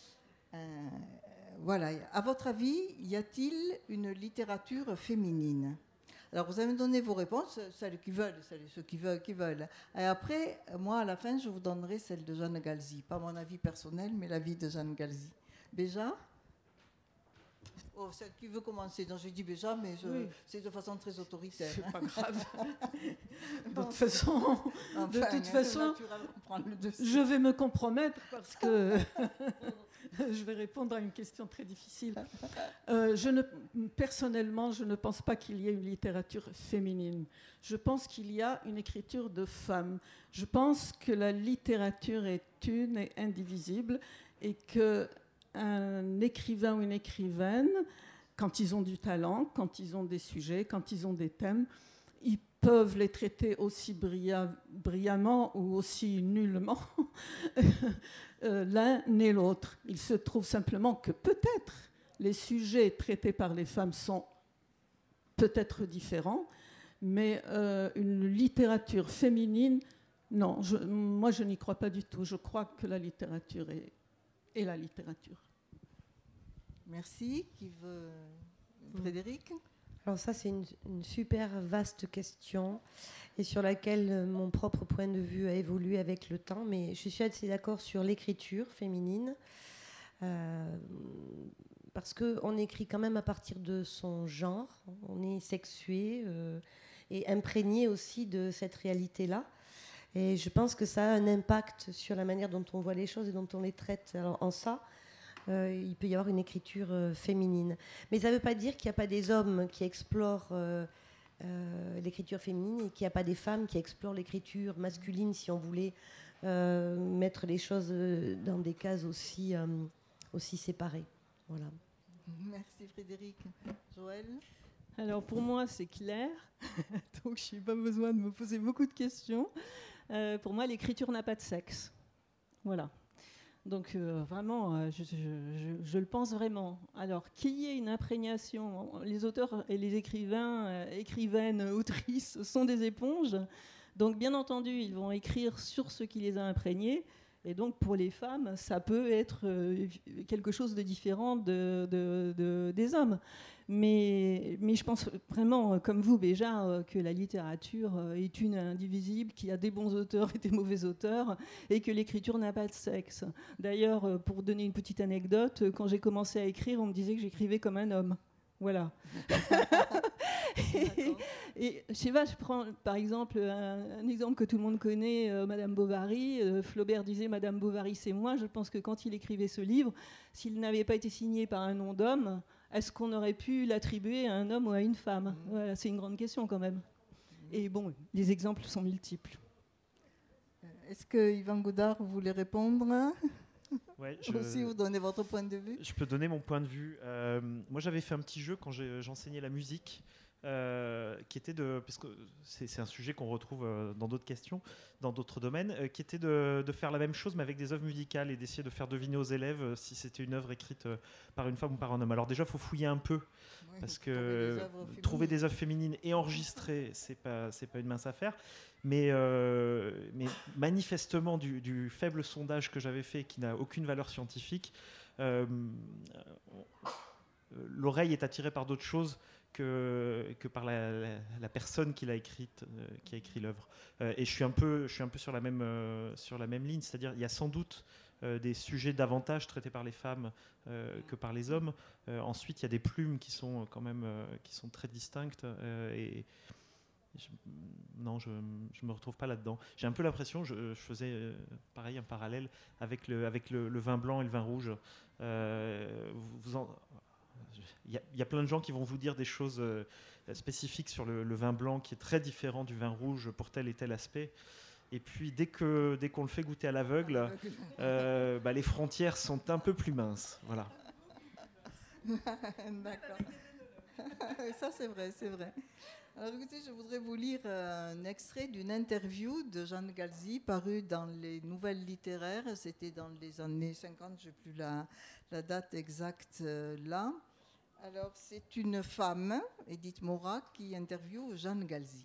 Voilà. À votre avis, y a-t-il une littérature féminine ? Alors, vous allez me donner vos réponses, celles qui veulent, ceux qui veulent. Et après, moi, à la fin, je vous donnerai celle de Jeanne Galzi. Pas mon avis personnel, mais l'avis de Jeanne Galzi. Béja ? Oh, qui veut commencer? Donc, j'ai dit Béja, mais c'est de façon très autoritaire. C'est pas grave. De toute façon, je vais me compromettre parce que je vais répondre à une question très difficile. Personnellement, je ne pense pas qu'il y ait une littérature féminine. Je pense qu'il y a une écriture de femmes. Je pense que la littérature est une et indivisible, et qu'un écrivain ou une écrivaine, quand ils ont du talent, quand ils ont des sujets, quand ils ont des thèmes, ils peuvent les traiter aussi brillamment ou aussi nullement l'un et l'autre. Il se trouve simplement que peut-être les sujets traités par les femmes sont peut-être différents, mais une littérature féminine, non, moi je n'y crois pas du tout. Je crois que la littérature est la littérature. Merci. Qui veut... Frédéric ? Alors ça, c'est une super vaste question et sur laquelle mon propre point de vue a évolué avec le temps, mais je suis assez d'accord sur l'écriture féminine, parce qu'on écrit quand même à partir de son genre, on est sexué et imprégné aussi de cette réalité-là. Et je pense que ça a un impact sur la manière dont on voit les choses et dont on les traite. Alors, en ça, il peut y avoir une écriture féminine. Mais ça ne veut pas dire qu'il n'y a pas des hommes qui explorent l'écriture féminine et qu'il n'y a pas des femmes qui explorent l'écriture masculine, si on voulait mettre les choses dans des cases aussi séparées. Voilà. Merci Frédéric. Joël ? Alors pour moi, c'est clair, donc je n'ai pas besoin de me poser beaucoup de questions. Pour moi, l'écriture n'a pas de sexe. Voilà. Donc vraiment, je le pense vraiment. Alors qu'il y ait une imprégnation, les auteurs et les écrivains, écrivaines, autrices sont des éponges. Donc bien entendu, ils vont écrire sur ce qui les a imprégnés. Et donc pour les femmes, ça peut être quelque chose de différent des hommes. Mais je pense vraiment, comme vous, Béja, que la littérature est une indivisible, qu'il y a des bons auteurs et des mauvais auteurs, et que l'écriture n'a pas de sexe. D'ailleurs, pour donner une petite anecdote, quand j'ai commencé à écrire, on me disait que j'écrivais comme un homme. Voilà. Et je sais pas, je prends par exemple un exemple que tout le monde connaît, Madame Bovary. Flaubert disait Madame Bovary, c'est moi. Je pense que quand il écrivait ce livre, s'il n'avait pas été signé par un nom d'homme, est-ce qu'on aurait pu l'attribuer à un homme ou à une femme? Voilà, c'est une grande question quand même. Et bon, les exemples sont multiples. Est-ce que Yvan Godard, vous voulez répondre? Ouais, Aussi, vous donnez votre point de vue. Je peux donner mon point de vue. Moi, j'avais fait un petit jeu quand j'enseignais la musique, qui était parce que c'est un sujet qu'on retrouve dans d'autres questions, dans d'autres domaines, qui était de faire la même chose, mais avec des œuvres musicales et d'essayer de faire deviner aux élèves si c'était une œuvre écrite par une femme ou par un homme. Alors déjà, il faut fouiller un peu, parce que trouver des œuvres féminines et enregistrer, c'est pas une mince affaire. Mais manifestement, du faible sondage que j'avais fait, qui n'a aucune valeur scientifique, l'oreille est attirée par d'autres choses que par la personne qui a écrit l'œuvre. Et je suis un peu sur la même ligne, c'est-à-dire il y a sans doute des sujets davantage traités par les femmes que par les hommes. Ensuite, il y a des plumes qui sont quand même qui sont très distinctes et je me retrouve pas là-dedans. J'ai un peu l'impression, je faisais pareil un parallèle avec le vin blanc et le vin rouge. Il y a plein de gens qui vont vous dire des choses spécifiques sur le vin blanc qui est très différent du vin rouge pour tel et tel aspect. Et puis dès qu'on le fait goûter à l'aveugle, les frontières sont un peu plus minces. Voilà. D'accord. Ça c'est vrai, c'est vrai. Alors écoutez, je voudrais vous lire un extrait d'une interview de Jeanne Galzi parue dans les Nouvelles littéraires. C'était dans les années 50, je n'ai plus la date exacte là. Alors c'est une femme, Edith Morat, qui interviewe Jeanne Galzi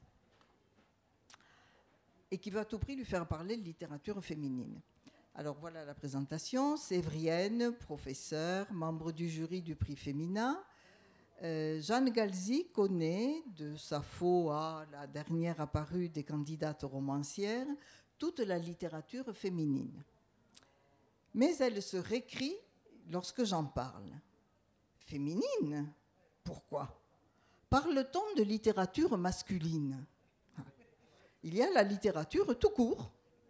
et qui veut à tout prix lui faire parler de littérature féminine. Alors voilà la présentation. Sévrienne, professeure, membre du jury du prix Femina. Jeanne Galzi connaît, de Sappho à la dernière apparue des candidates romancières, toute la littérature féminine. Mais elle se récrie lorsque j'en parle. Féminine? Pourquoi? Parle-t-on de littérature masculine? Il y a la littérature tout court.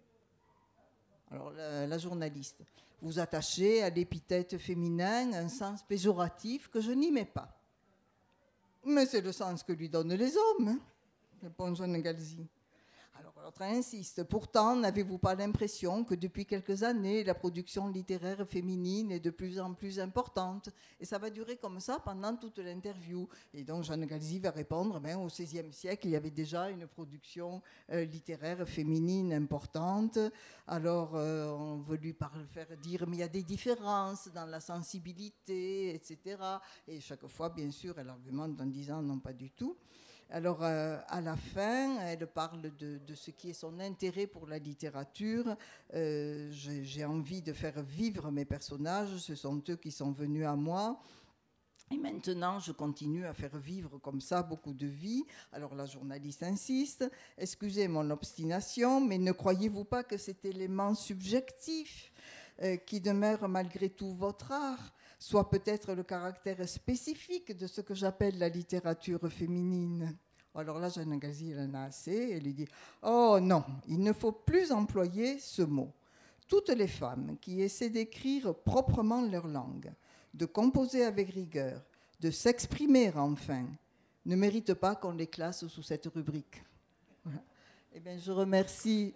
Alors la journaliste, vous attachez à l'épithète féminin un sens péjoratif que je n'y mets pas. Mais c'est le sens que lui donnent les hommes, répond Jeanne Galzi. Alors l'autre insiste. Pourtant, n'avez-vous pas l'impression que depuis quelques années, la production littéraire féminine est de plus en plus importante? Et ça va durer comme ça pendant toute l'interview. Et donc Jeanne Galzi va répondre, au XVIe siècle, il y avait déjà une production littéraire féminine importante. Alors on veut lui faire dire, mais il y a des différences dans la sensibilité, etc. Et chaque fois, bien sûr, elle argumente en disant non, pas du tout. Alors, à la fin, elle parle de ce qui est son intérêt pour la littérature. J'ai envie de faire vivre mes personnages, ce sont eux qui sont venus à moi. Et maintenant, je continue à faire vivre comme ça beaucoup de vies. Alors la journaliste insiste, excusez mon obstination, mais ne croyez-vous pas que cet élément subjectif qui demeure malgré tout votre art soit peut-être le caractère spécifique de ce que j'appelle la littérature féminine? Alors là, Jeanne Galzi, elle en a assez. Elle lui dit « Oh non, il ne faut plus employer ce mot. Toutes les femmes qui essaient d'écrire proprement leur langue, de composer avec rigueur, de s'exprimer enfin, ne méritent pas qu'on les classe sous cette rubrique. » Voilà. Eh bien, je remercie...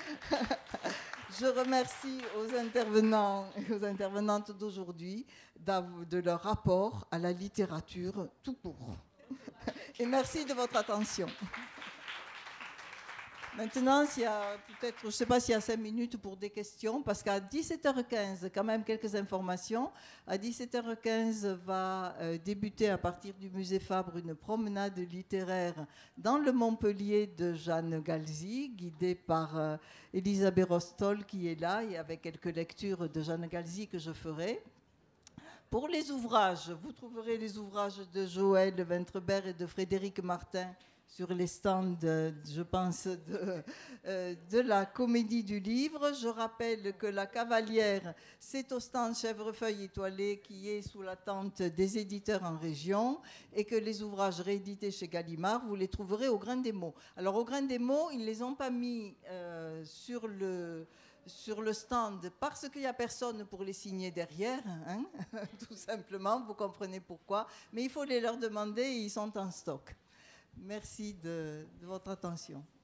Je remercie aux intervenants et aux intervenantes d'aujourd'hui de leur rapport à la littérature tout court. Et merci de votre attention. Maintenant, s'il y a peut-être, je ne sais pas s'il y a 5 minutes pour des questions, parce qu'à 17h15, quand même quelques informations. À 17h15 va débuter à partir du musée Fabre une promenade littéraire dans le Montpellier de Jeanne Galzi, guidée par Elisabeth Rostol qui est là, et avec quelques lectures de Jeanne Galzi que je ferai. Pour les ouvrages, vous trouverez les ouvrages de Joël Ventrebert et de Frédéric Martin sur les stands, je pense, de la Comédie du Livre. Je rappelle que La Cavalière, c'est au stand Chèvrefeuille étoilé qui est sous la tente des éditeurs en région et que les ouvrages réédités chez Gallimard, vous les trouverez au Grain des Mots. Alors au Grain des Mots, ils ne les ont pas mis sur le stand parce qu'il n'y a personne pour les signer derrière, hein, tout simplement, vous comprenez pourquoi. Mais il faut les leur demander et ils sont en stock. Merci de votre attention.